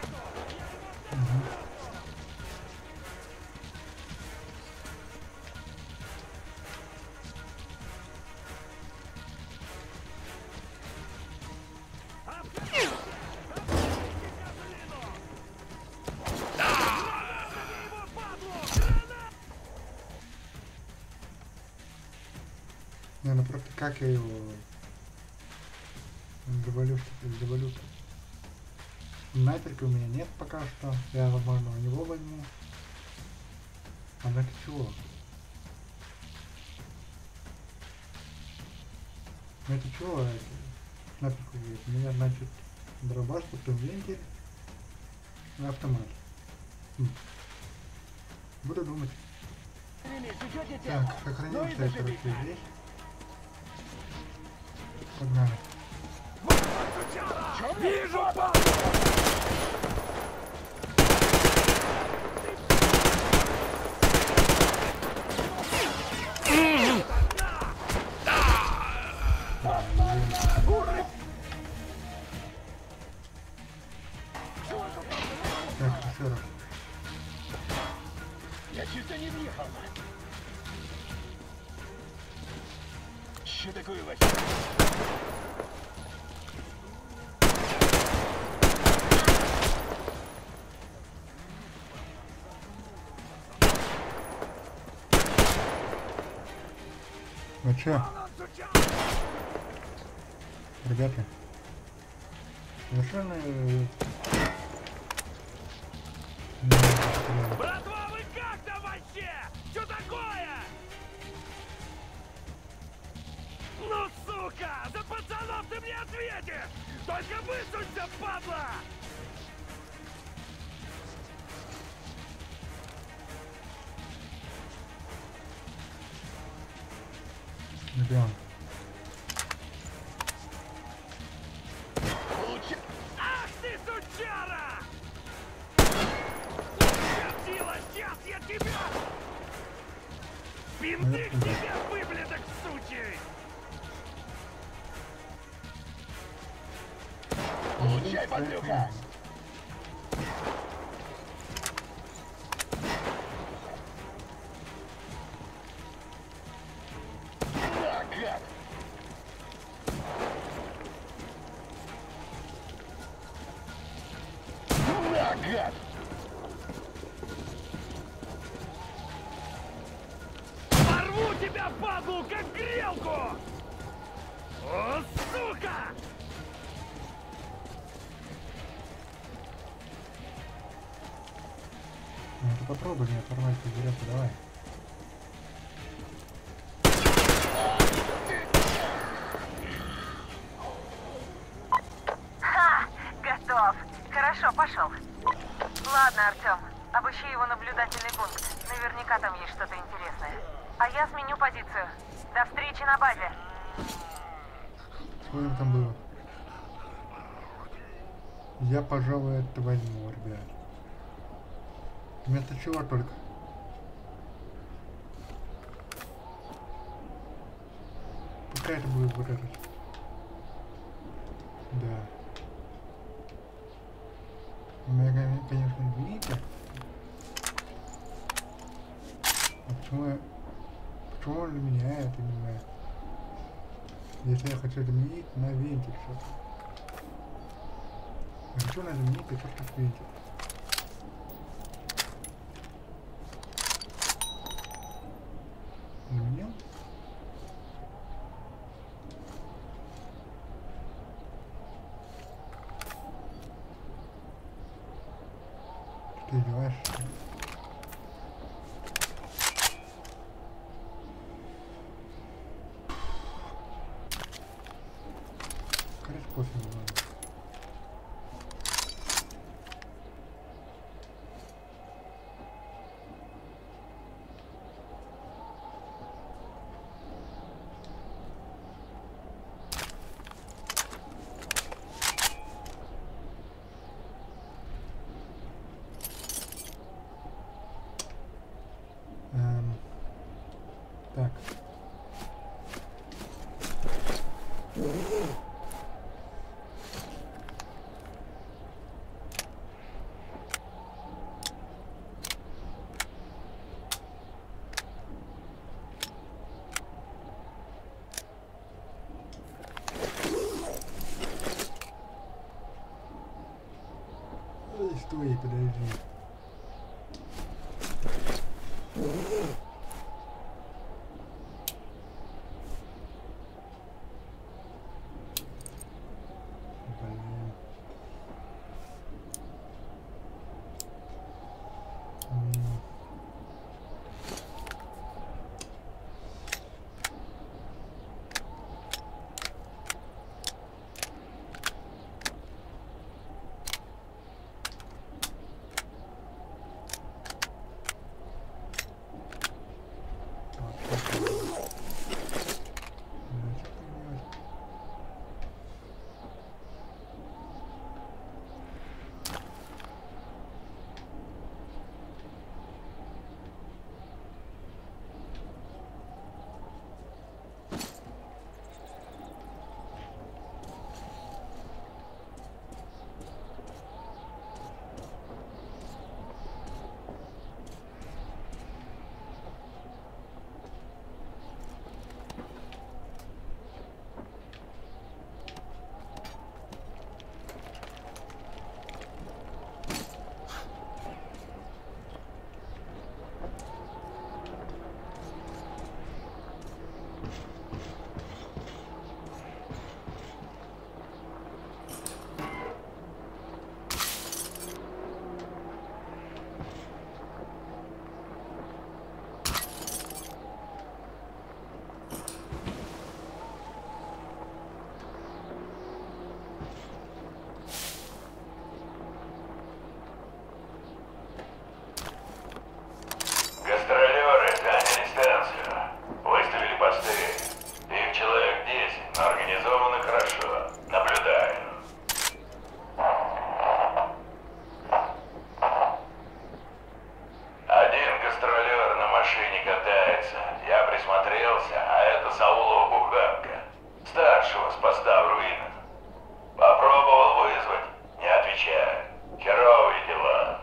Не, ну просто как я его завалю, завалю. Снайперки у меня нет пока что. Я, возможно, у него возьму. А ну это чего? Ну это чего? Это? Снайперку есть. У меня, значит, дробаш, потом вентиль и автомат. Хм. Буду думать. Так, сохранимся, я, короче, здесь. Погнали. Вижу, па! Так, еще раз. Я чисто не въехал. Что такое, Вася? Ну чё? Ребята, совершенно... э, не знаю, Братва, вы как там вообще? Что такое? Ну, сука! За пацанов ты мне ответишь! Только высунься, падла! где он? Получи... Ах ты, сучара! Сила, сейчас я тебя... Пинды к тебе, выблядок сучий! Получай, подлюка! На, гад! На, гад! Порву тебя, падлу, как грелку! О, сука! Ну ты попробуй меня порвать, берется, давай. Ха! Готов. Хорошо, пошел. Ладно, Артем, обыщи его наблюдательный пункт. Наверняка там есть что-то интересное. А я сменю позицию. До встречи на базе. Что там было? Я, пожалуй, это возьму, ребят. Вместо чего только? Пускай это будет вот этот. Да. У меня, конечно, видите? А почему я... Почему он меняет, я понимаю? Если я хочу заменить на вентиль что-то. Я хочу на заменить только вентиль. Ты издеваешься? Короче, пофиг, ладно. Эм, так. Ой, стой, подожди. Блин. М. Вот так вот. Ну, что ты делаешь? Гастролеры заняли станцию. Выставили посты. Их человек десять, но организованы хорошо. Наблюдаю. Один гастролер на машине катается. Я присмотрелся, а это Саулова буханка. Старшего с поста в руинах. Попробовал вызвать. Не отвечает. Херовые дела.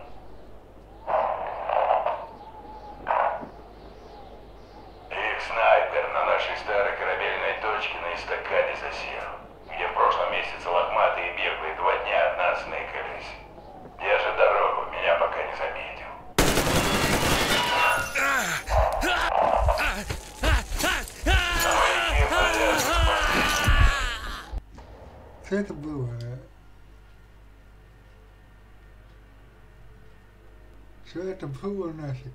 Их снайпер на нашей старой корабельной точке на эстакаде засел, где в прошлом месяце лохматые беглые два дня от нас ныкались. Держит дорогу, меня пока не заметил. Маяки полезны. Что это было? а? Что это было нафиг?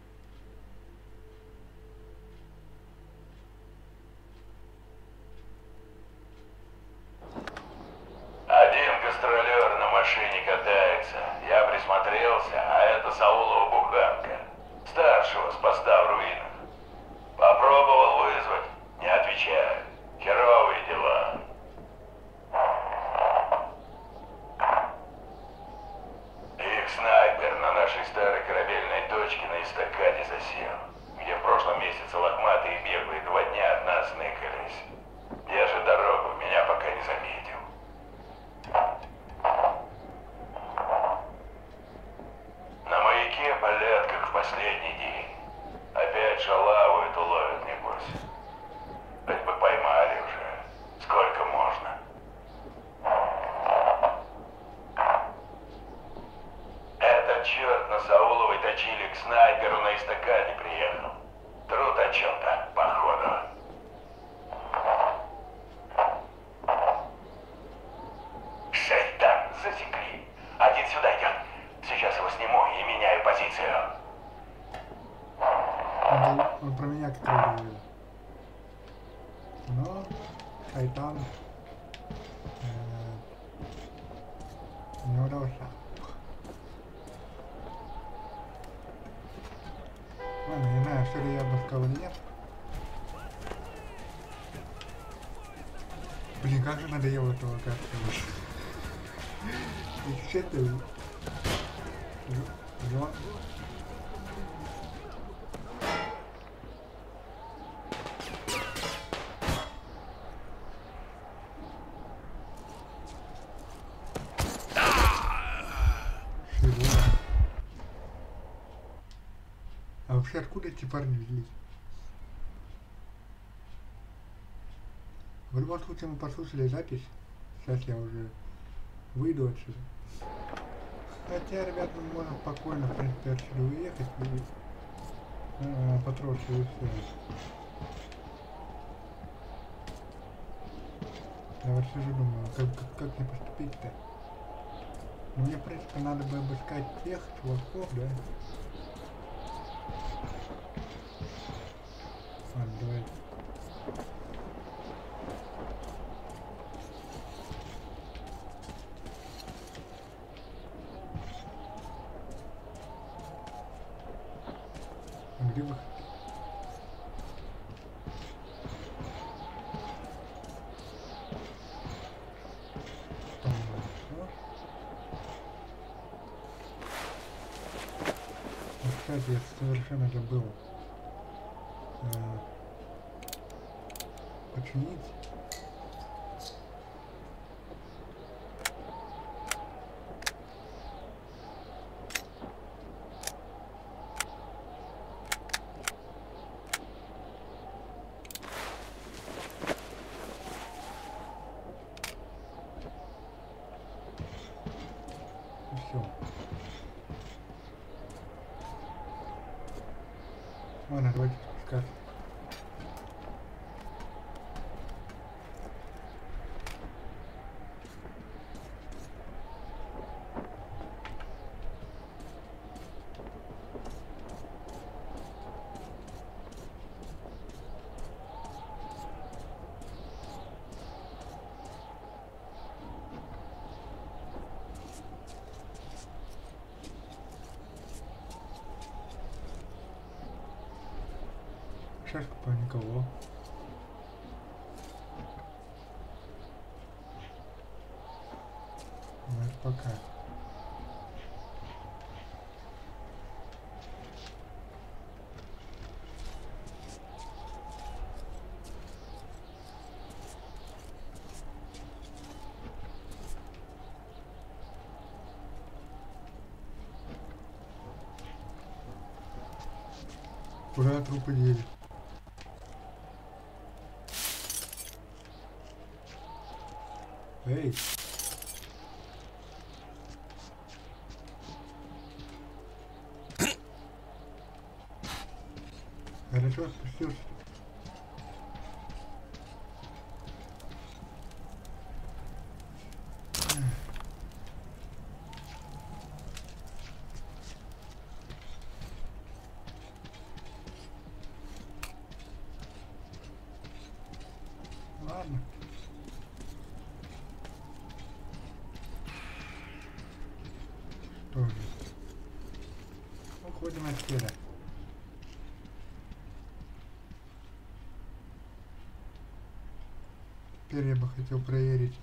Один гастролер на машине катается. Я присмотрелся, а это Саулова буханка. Старшего с поста в руинах. Попробовал вызвать. Не отвечает. Херовые дела. Их снайпер на нашей старой корабельной точке на Он про меня как говорил. Но шайтан э, не удался. Ладно, не знаю, что ли я бы сказал или нет. Блин, как же надоело этого карты. И все это... Жон. А вообще откуда эти парни взялись? В любом случае мы послушали запись. Сейчас я уже выйду отсюда. Хотя, ребят, мы можем спокойно, в принципе, отсюда уехать и э, потрогать и все. Я вот сижу, думаю, как, как, как мне поступить-то? Ну, мне, в принципе, надо бы обыскать тех чуваков, да? Ладно, давайте. А где выход? Кстати, я совершенно забыл э, починить. И все. Ладно, давайте спускаться. Сейчас купаю никого. Ну, это пока. Куда трупы дели? Эй! Хорошо спустился. Ладно. Что же? Уходим отсюда. Теперь я бы хотел проверить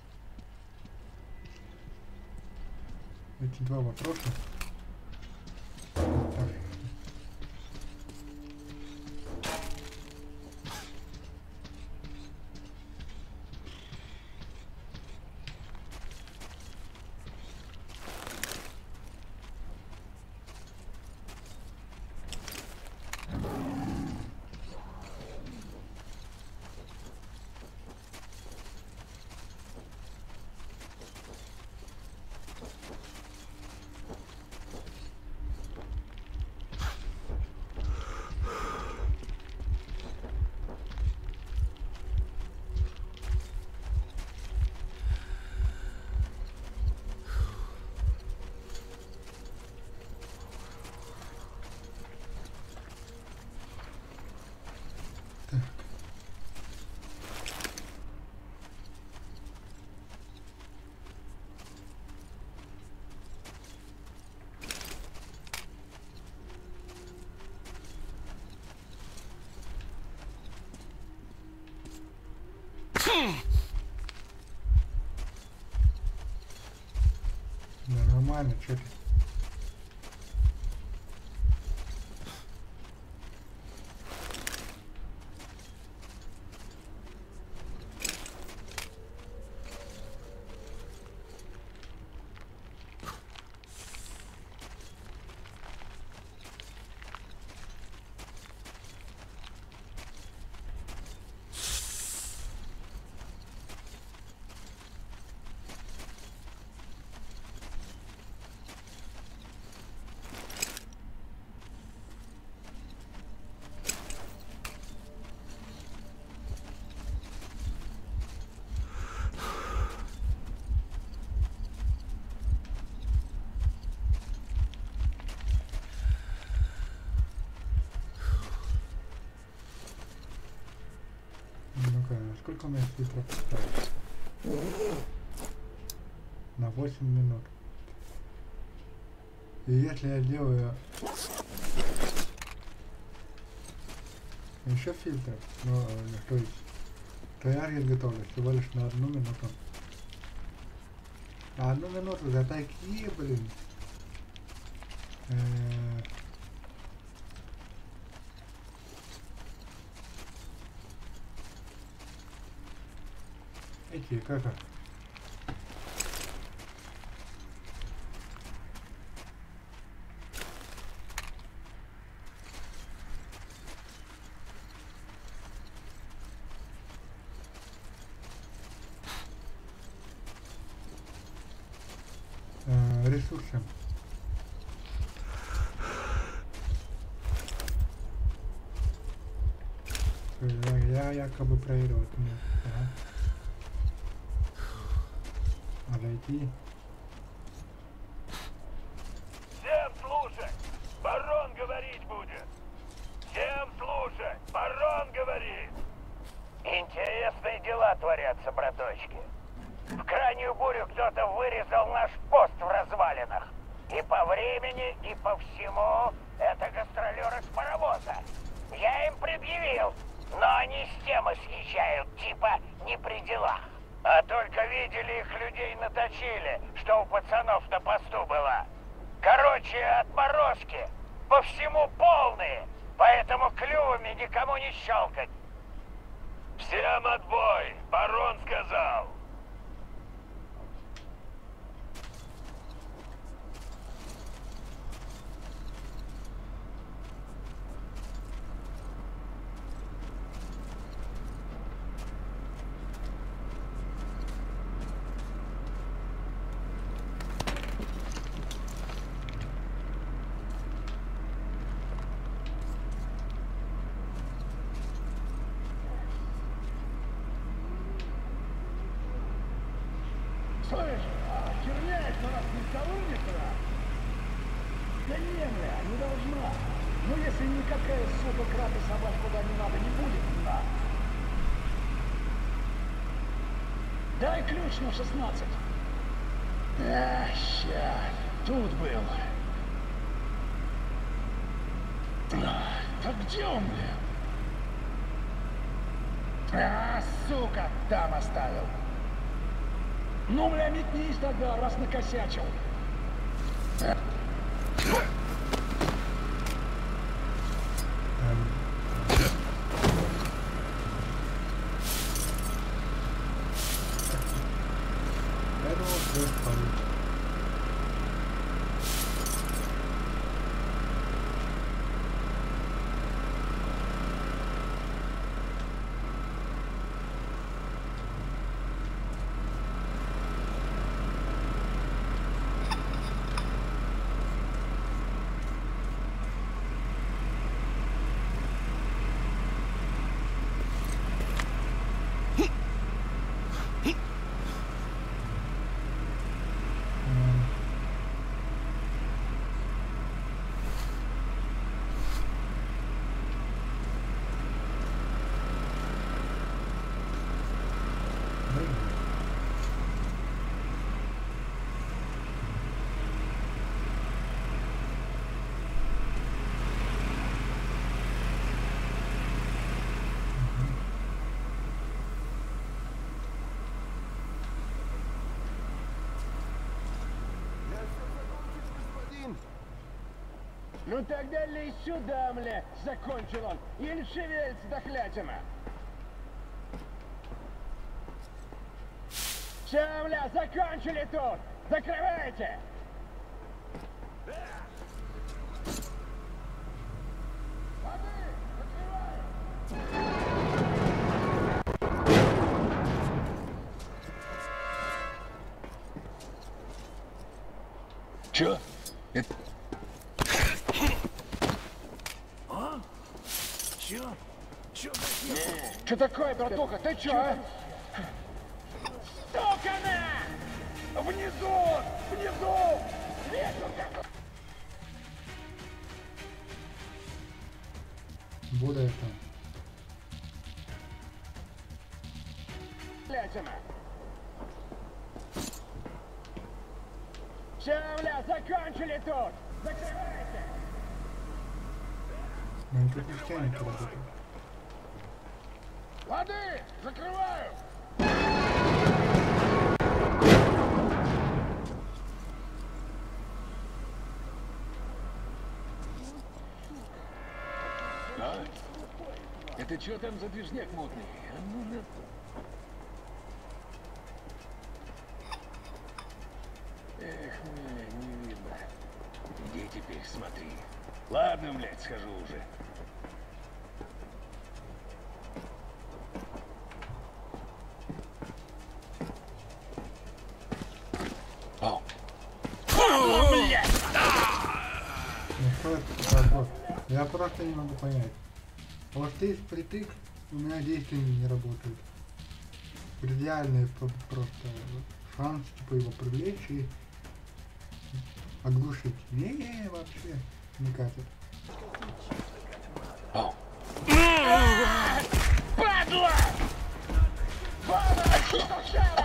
эти два вопроса. Так. нормально, что ты? Ну-ка, сколько у меня фильтров осталось? На восемь минут. И если я делаю еще фильтр, ну, то есть, то я готовлю всего лишь на одну минуту. А одну минуту за такие, блин. Э-э- Эти, как это? Э, ресурсы. Я, я якобы проверил это. Ага. Отойти. Всем слушать! Барон говорить будет! Всем слушать! Барон говорит! Интересные дела творятся, браточки. В крайнюю бурю кто-то вырезал наш пост в развалинах. И по времени, и по всему это гастролеры с паровоза. Я им предъявил, но они с темы съезжают, типа не при делах. А только видели их людей наточили, что у пацанов на посту было. Короче, отморозки по всему полные, поэтому клювами никому не щелкать. Всем отбой, барон сказал. Слышь, а херня это нас не колонится? Да не, бля, не должна. Ну если никакая сука крата собак куда не надо не будет, на. Дай ключ на шестнадцать. А, ща, тут был. А, так где он, бля? А, сука, там оставил. Ну, бля, метнись тогда, раз накосячил. Я думал, что это получится. Ну тогда лезь сюда, мля, закончил он. Или шевелится дохлятина. Все, мля, закончили тут. Закрывайте. Чё? Это... А? Чё? Чё такое? Чё такое, братуха? Ты чё, а? Стукана! Внизу! Внизу! Ветер какой! Буду это. Лятина! Все, бля, закончили тут! Закрывайте! Ну, тут не тянет работать. Воды! Закрываю! А? Это чё там за движняк мутный? А ну на... Эх, мля, не видно. Иди теперь, смотри. Ладно, блядь, схожу уже. О! Блядь! Ну что это такое? Я просто не могу понять. Вот ты впритык, у меня действия не работают. Идеальный про- просто шанс типа его привлечь и оглушить. Не, вообще не катит. О! Падла! Падла! Сучара!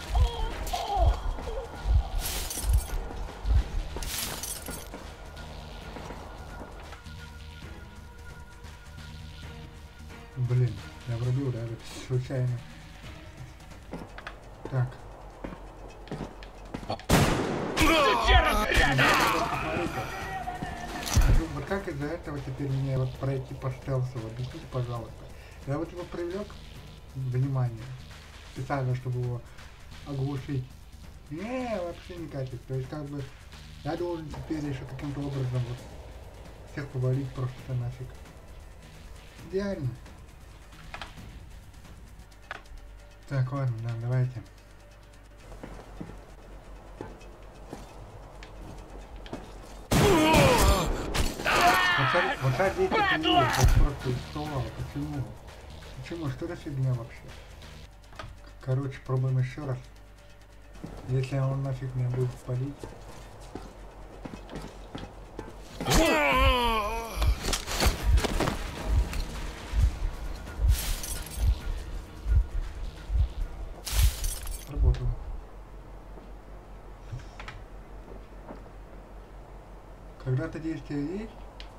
Блин, я врубил, да, это случайно. Так. Ну, вот как из-за этого теперь мне вот пройти по стелсу, объясните, пожалуйста. Я вот его привлек внимание, специально, чтобы его оглушить. Не, вообще не катит. То есть как бы я должен теперь еще каким-то образом вот всех повалить просто нафиг. Идеально. Так, ладно, да, давайте. Вот так дети не просто истовало. Почему? Почему? Что за фигня вообще? Короче, пробуем еще раз. Если он нафиг меня будет палить. Работал. Когда-то действие есть,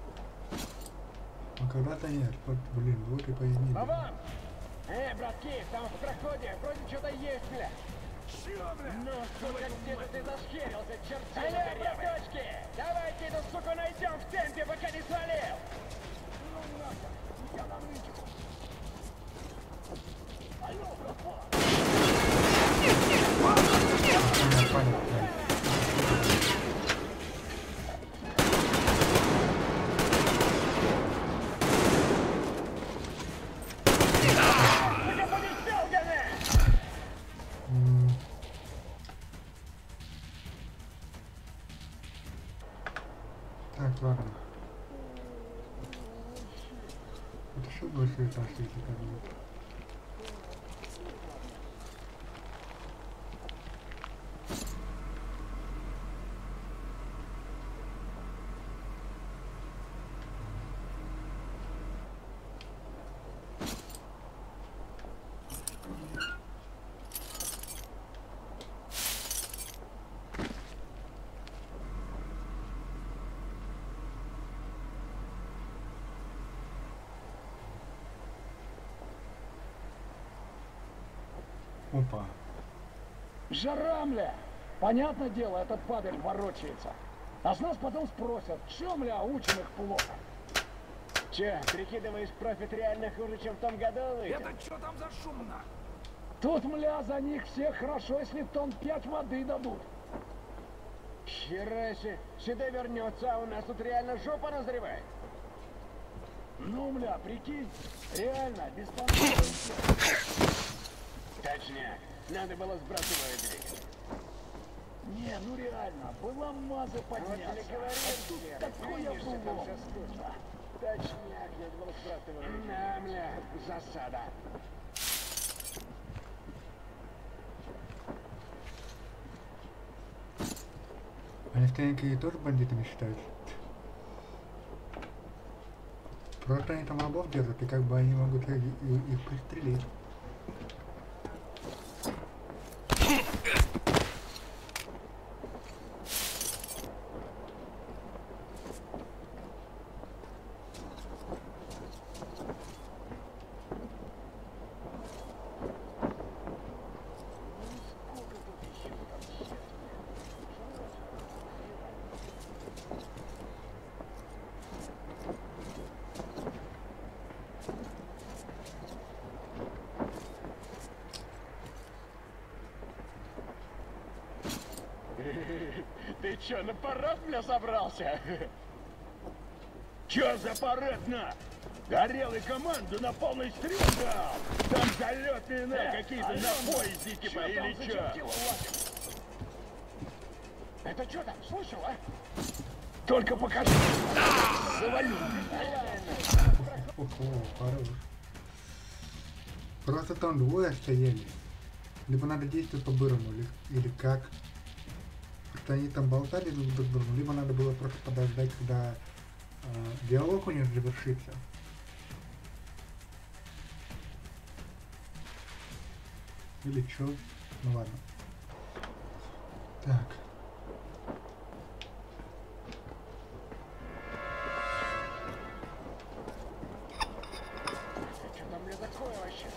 а когда-то нет. Вот, блин, вот и пояснили. Бабан! Эй, братки, там в проходе вроде что-то есть, бля. Ну, сука, где-то ты зашхерился, чертила. Алло, браточки, давайте эту суку найдем в темпе, пока не свалил. Ну, нахер, я на нычку. Алло, братва. Так, ладно. Это что больше этаж, если так будет? Опа. Жара, мля! Понятное дело, этот падаль ворочается. А с нас потом спросят, что, мля, учим их плохо. Че, прикидываешь, профит реально хуже, чем в том году выйдет? Это что там за шумно? Тут, мля, за них всех хорошо, если тонн пять воды дадут. Хера себе, сюда вернется, а у нас тут реально жопа назревает. Ну, мля, прикинь, реально, без понтов. Точняк, надо было сбрасывать двигатель. Не, ну реально, была маза подняться. Вот или говорил, а тут Гера, такое видишь, что там было. всё скучно. Точняк, надо было сбрасывать. На, мля, засада. Они скорее тоже бандитами считают. Просто они там рабов держат, и как бы они могут их, их пристрелить. Ты чё, на парад, бля, собрался? Чё за парад, на? Горелый команду на полный стрим дал! Там залетные на какие-то на поезде типа или чё? Это что там, слышал, а? Только покажи! Завалю! Ого, хорош. Просто там двое стояли. Либо надо действовать по-бырому, или, или как. Просто они там болтали друг с другом, либо надо было просто подождать, когда э, диалог у них завершится. Или чё? Ну ладно. Так. Что там, бля, такое вообще?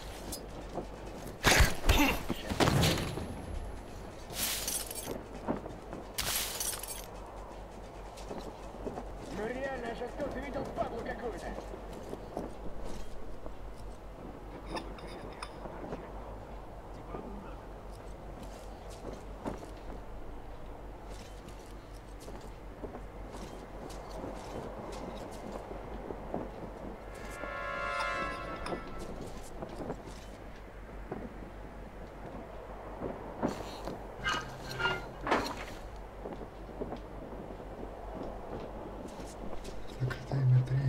Ну реально же, кто-то видел падлу какую-то. Закрытая на три.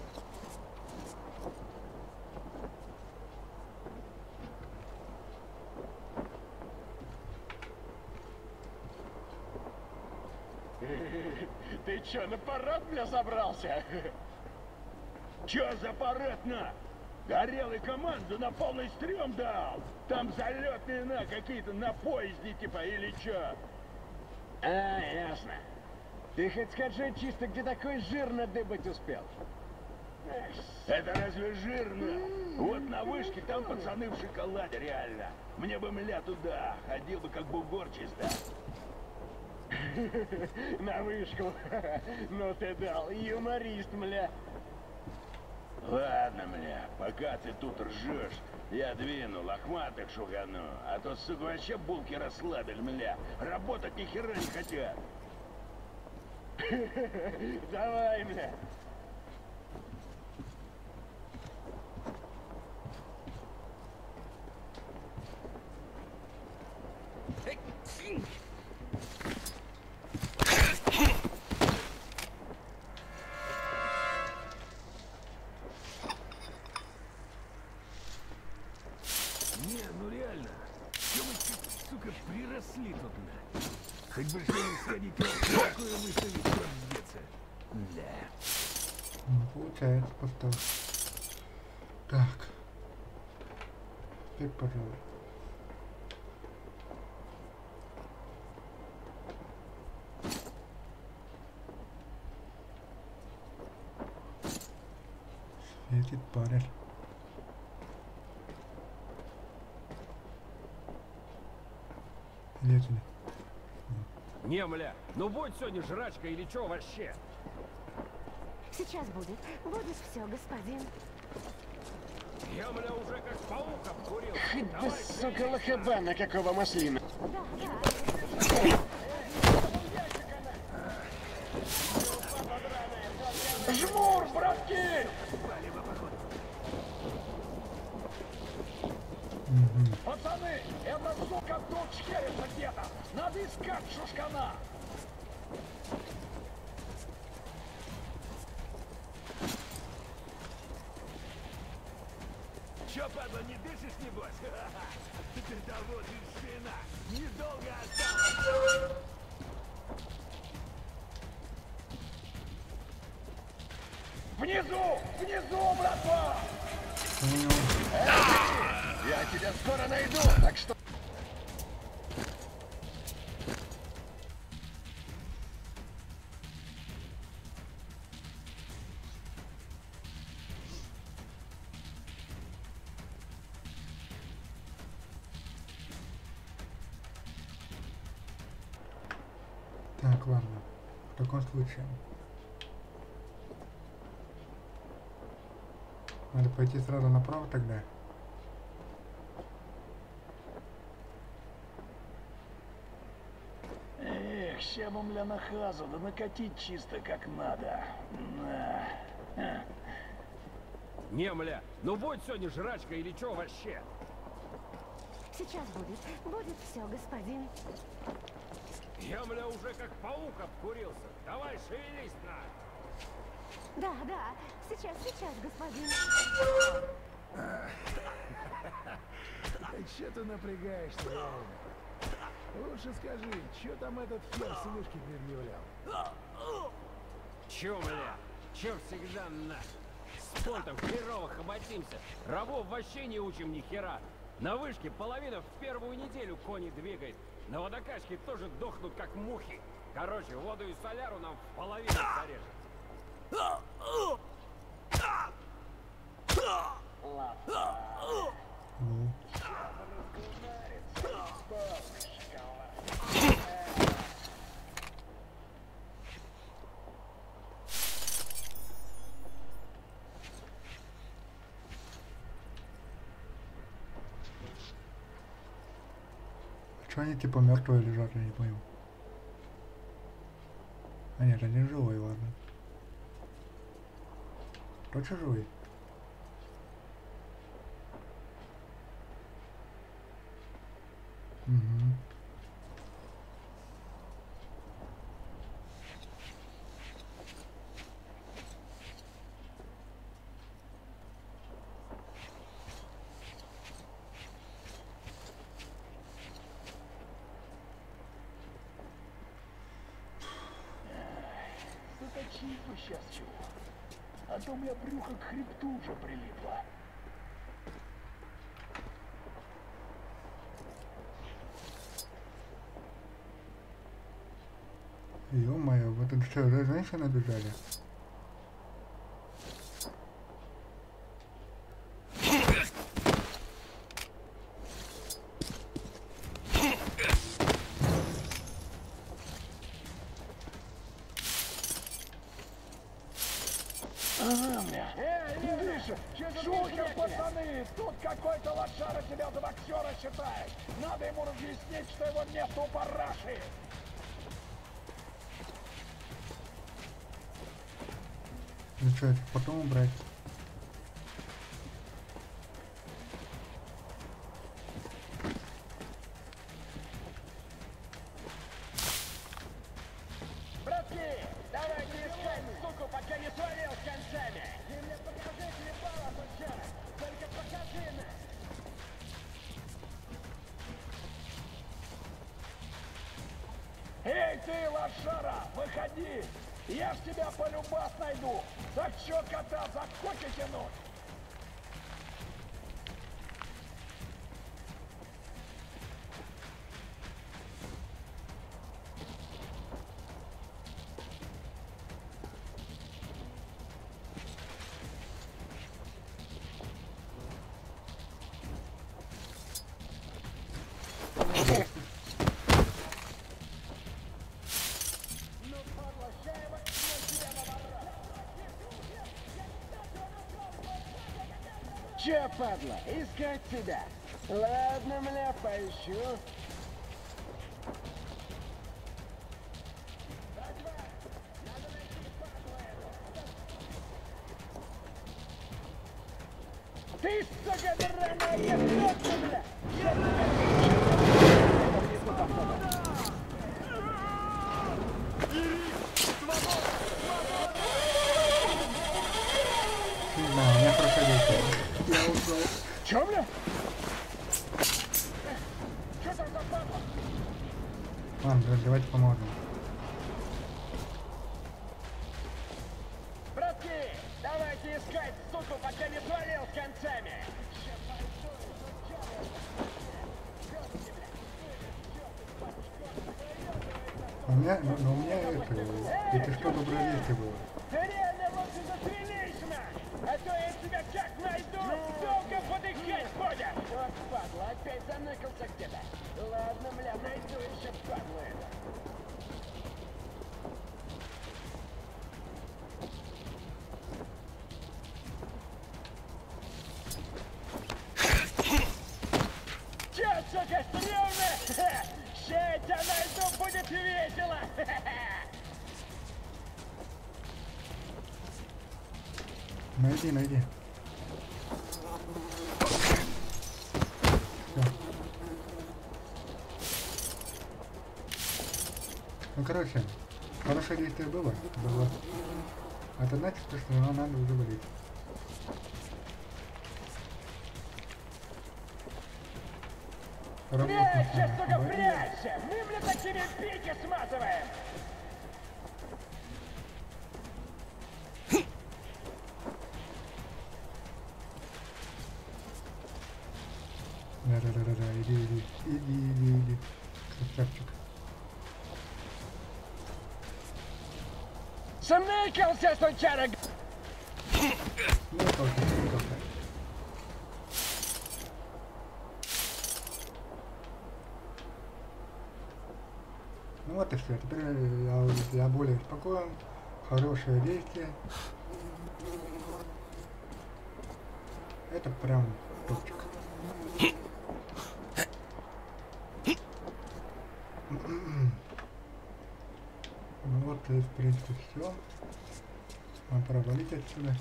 Ты чё, на парад, бля, собрался? Чё за парад, на? Горелый команду на полный стрём дал! Там залетные на какие-то на поезде типа или чё? А, ясно. Ты хоть скажи чисто, где такой жир надыбать успел? Это разве жирно? Вот на вышке там пацаны в шоколаде, реально. Мне бы, мля, туда. Ходил бы как бугор чисто. На вышку. Ну ты дал. Юморист, мля. Ладно, мля, пока ты тут ржешь, я двину, лохматых шугану. А то, сука, вообще булки расслабили, мля. Работать ни хера не хотят. Давай, мля. Не, ну реально. Чё мы, сука, приросли тут, на? Хоть бы что-нибудь сходить, такое выставить, раздеться. Да. Ну, получается поставь. Так. Теперь, пожалуй. Светит парень. Или это не? Не, мля, ну будь сегодня жрачка или что вообще? Сейчас будет. Будет все, господин. Я, мля, уже как паук обкурил. Да, сука, лохабана какого маслина. Да, да. Жмур, братки! Пацаны, эта сука тут шхерится где-то. Надо искать шушкана. Чё, падла, не дышишь, небось? Теперь того дышина. Недолго осталось. Внизу! Внизу, братва! Я тебя скоро найду, так что... Так, ладно. В таком случае. Надо пойти сразу направо тогда. Эх, ща мля на хазу, да накатить чисто как надо. На. Не, мля, ну будь сегодня жрачка или что вообще? Сейчас будет. Будет все, господин. Я, мля, уже как паук обкурился. Давай, шевелись, на! Да, да. Сейчас, сейчас, господин. Че ты напрягаешься, реально? Лучше скажи, что там этот хер сынышки предъявлял? Че, мля? Че всегда на? С понтом херово хоботимся. Рабов вообще не учим ни хера. На вышке половина в первую неделю кони двигает. На водокачке тоже дохнут, как мухи. Короче, воду и соляру нам в половину зарежет. Ну. Что они типа мертвые лежат, я не понял. А нет, один живой, ладно. Точно живой? Угу. Заточить бы сейчас чего. А то у меня брюхо к хребту уже прилипло. Ё-моё, вот это что, уже женщины бежали? Ага, бля. Эй, Миша, шухер, пацаны! Тут какой-то лошара тебя за боксера считает. Надо ему разъяснить, что его место у параши. Ну что, это потом убрать? Братки, давайте искать суку, пока не свалил с концами. Ты мне покажи хлебала, лошара. Только покажи нам. Эй ты, лошара, выходи! Я ж тебя полюбас найду! Так чё кота за коки тянуть? Че, падла, искать тебя? Ладно, мля, поищу. Ты, сука, драная, я точно, бля! Я Да, у меня проходил. Я ушел. Чё, бля? Чё там за папа? Ладно, давайте поможем. Братки, давайте искать суку, пока не свалил с концами. У меня, ну, ну, у меня это, это что добровольцы было. Ты реально лучше застрелись, на! А то я тебя как найду, долго подыхать будешь! Вот падла, опять заныкался где-то. Ладно, бля, найду еще падлу это. Чё, сука, стрёмно? Ща я тебя найду, будет весело! Найди, найди. Всё. Ну, короче, хорошее действие было. было. Это значит, что нам надо уже валить. Прячься, сука, прячься! Мы, бля, такими пики смазываем! Да-да-да-да, иди, иди, иди, иди, иди. Красавчик. Заныкался, сучара! Ну, толкай, толкай. Ну вот и все. Теперь я, я более спокоен. Хорошее действие. Это прям топчик. Ну вот, в принципе, все. Нам пора валить отсюда.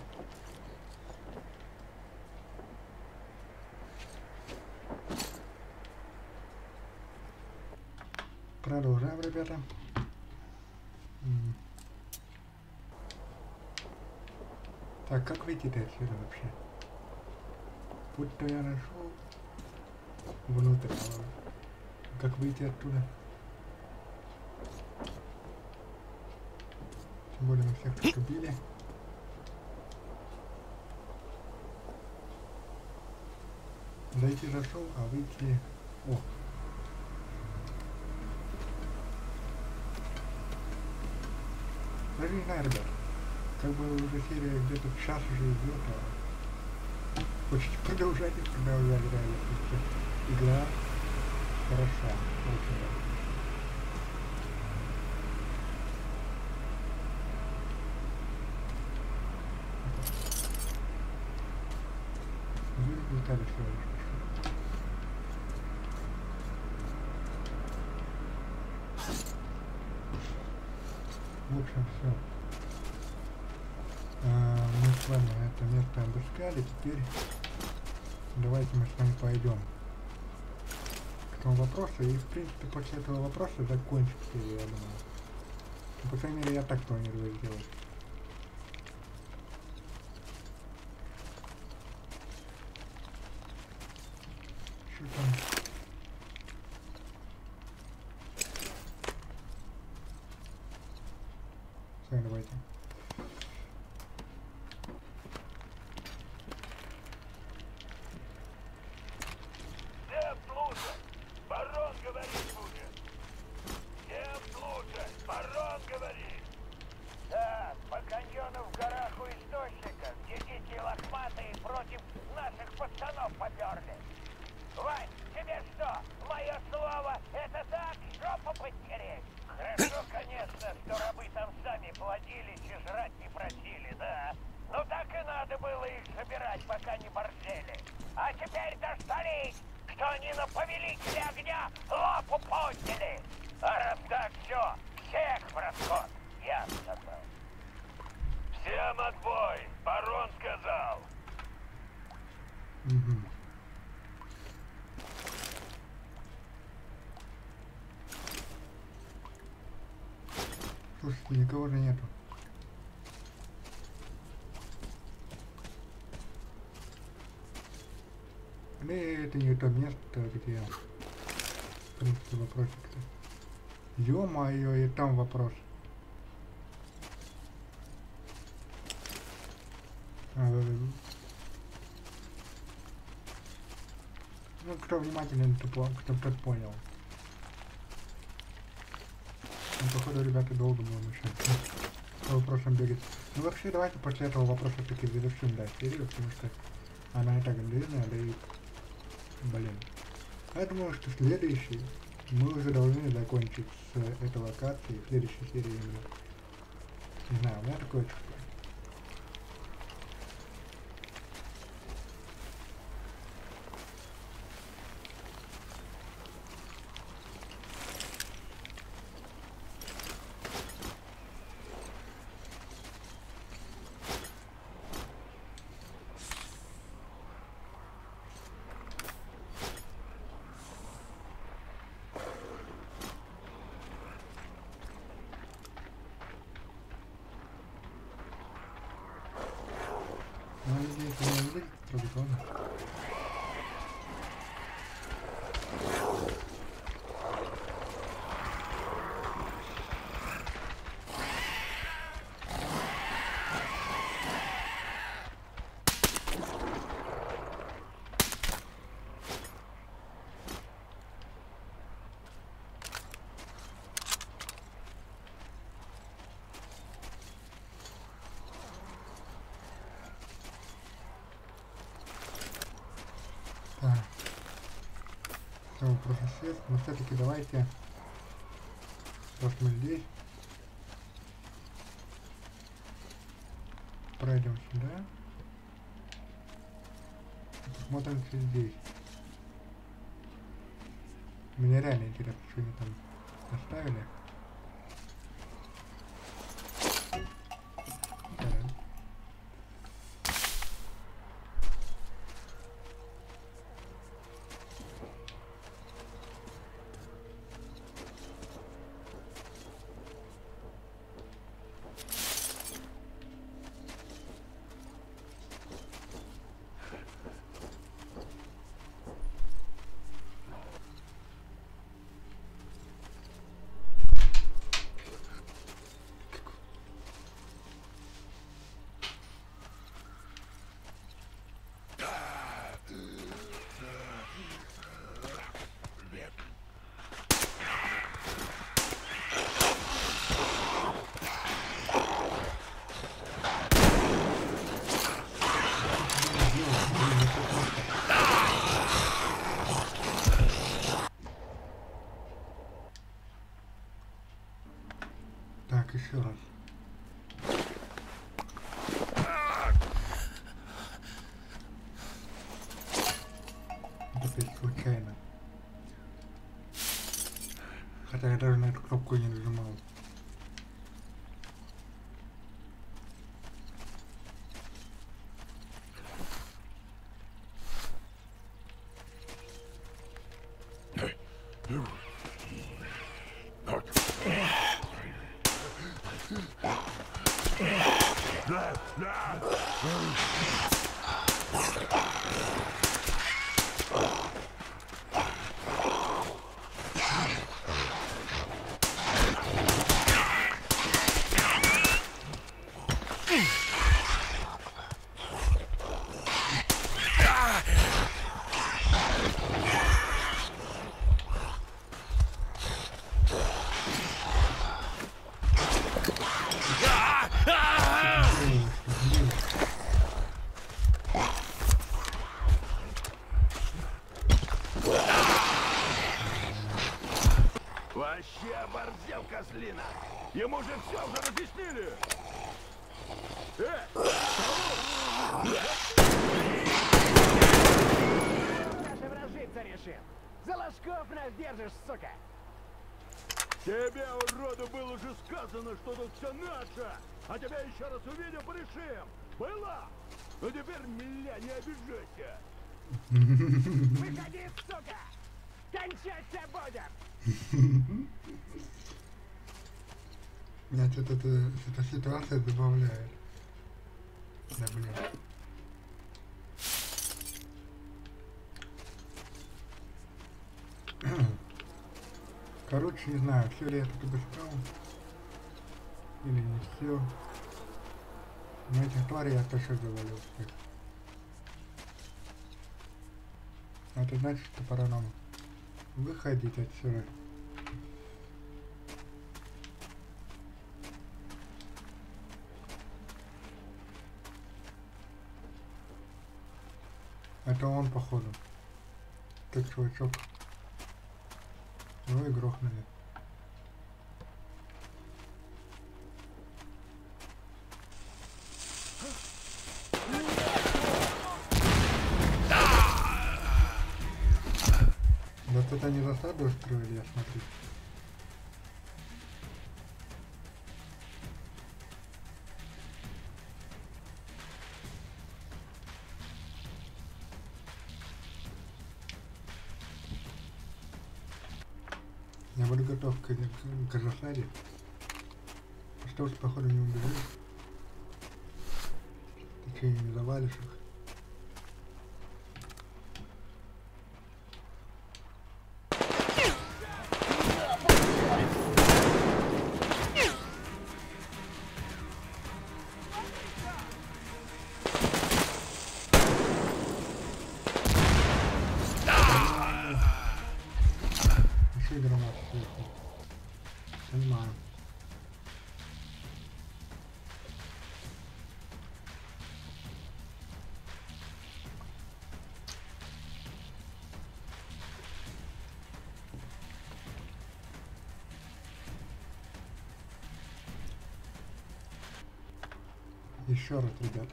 Продолжаем, ребята. Так, как выйти-то отсюда вообще? Путь-то я нашел. Внутрь. А как выйти оттуда? Тем более мы всех тут убили. Зайти зашел, а выйти... О! Даже не знаю, ребят. Как бы уже серия где-то час уже идет, а... Хочется продолжать и продолжать, реально. Потому что игра хороша. Очень хороша. Детали всего лишь пошли. В общем, все. А, мы с вами это место обыскали. Теперь давайте мы с вами пойдем к этому вопросу. И в принципе после этого вопроса закончится, я думаю. Ну, по крайней мере, я так планирую сделать. Что там? Все, давайте. Всем слушать! Барон говорить будет! Всем слушать! Барон говорит! Да, по каньону в горах у источника, где дикие лохматые против наших пацанов поперли. Вань, тебе что, мое слово, это так, жопу потереть? Хорошо, конечно, что рабы там сами плодились и было их собирать, пока не борзели. А теперь дождались, что они на повелителя огня лапу подняли. А раз так все, всех в расход, я сказал. Всем отбой, барон сказал. Угу. Слушайте, никого же нету. Или это не то место, где, в принципе, вопросик-то. Ё-моё, и там вопрос. А, ну, кто внимательный, кто, кто, кто понял. Ну, походу, ребята долго будем еще по вопросам бегать. Ну, вообще, давайте после этого вопроса таки завершим, да, серию, потому что она и так длинная, да и... Блин. Я думаю, что следующий мы уже должны закончить с этой локацией, в следующей серии именно. Не знаю, у меня такое чувство. Ну, здесь не выглядит традиционно. Так. Все, вопрос средств. Но все-таки давайте, раз мы здесь, пройдем сюда. Посмотрим, что здесь. Мне реально интересно, что они там оставили. Так, еще раз. Это опять случайно. Хотя я даже на эту кнопку не нажимал. Вообще оборзел козлина! Ему же все уже разъяснили! Даже вражиться решил. За ложков нас держишь, сука. Тебе, уроду, было уже сказано, что тут все наше. А тебя еще раз увидим, порешим. Было? Ну теперь меня не обижайся. Выходи, сука! Кончаться будем! Нет, это, это, эта ситуация добавляет. Да, блин. Короче, не знаю, все ли я тут обыскал. Или не все. Но этих тварей я точно завалил всех. Это значит, что пора нам выходить отсюда. Это он, походу. Тот чувачок. Его и грохнули. Вот это они засаду устроили, я смотрю. Я буду готов к, к, к засаде. Что ж, походу, не убежишь. Ты че, не завалишь их? Понимаю. Еще раз, ребята.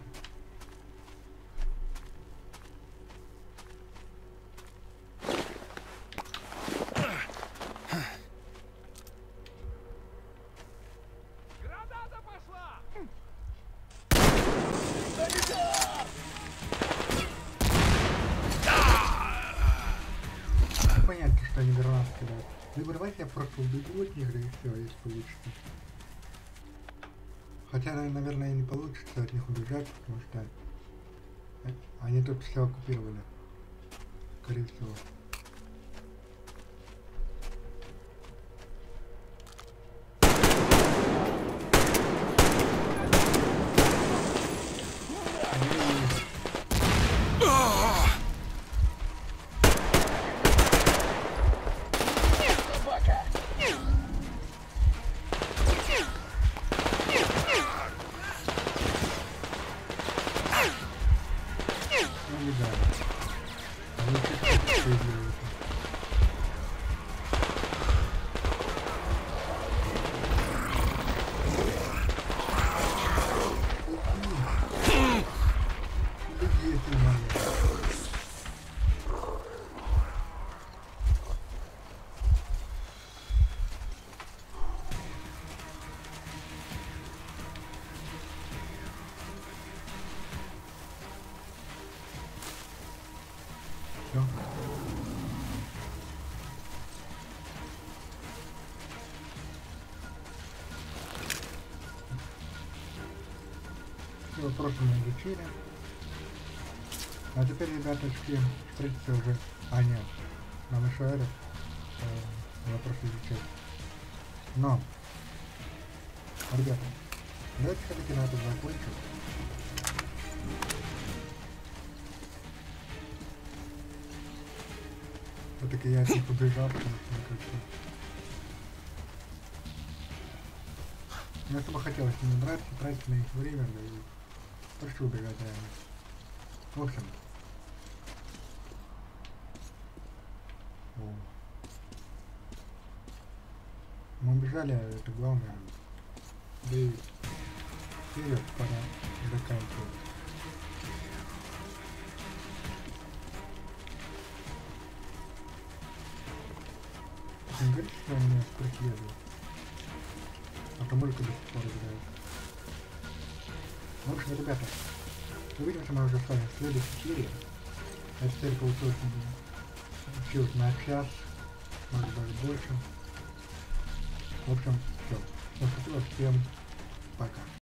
Понятно, что они гранаты кидают. Либо давайте я просто убегу от них, да и все, если получится. Хотя, наверное, и не получится от них убежать, потому что они тут все оккупировали. Скорее всего. Вопросы мы изучили. А теперь, ребяточки, встретимся уже. А нет, нам еще этот э, вопрос изучать. Но, ребята, давайте все-таки на это закончим. Все-таки я от них убежал, потому что мне кажется. Мне особо хотелось не драться, тратить на их время, да и прошу убегать реально. В общем. О. Мы убежали, это главное. Да и вперед, пора заканчивать. Не говорите, что они меня преследуют. А то мулька до сих пор играет. В общем, ребята, увидимся мы уже с вами в следующей серии. А теперь получилось чуть на час, может даже больше. В общем, все. Ну, спасибо всем. Пока.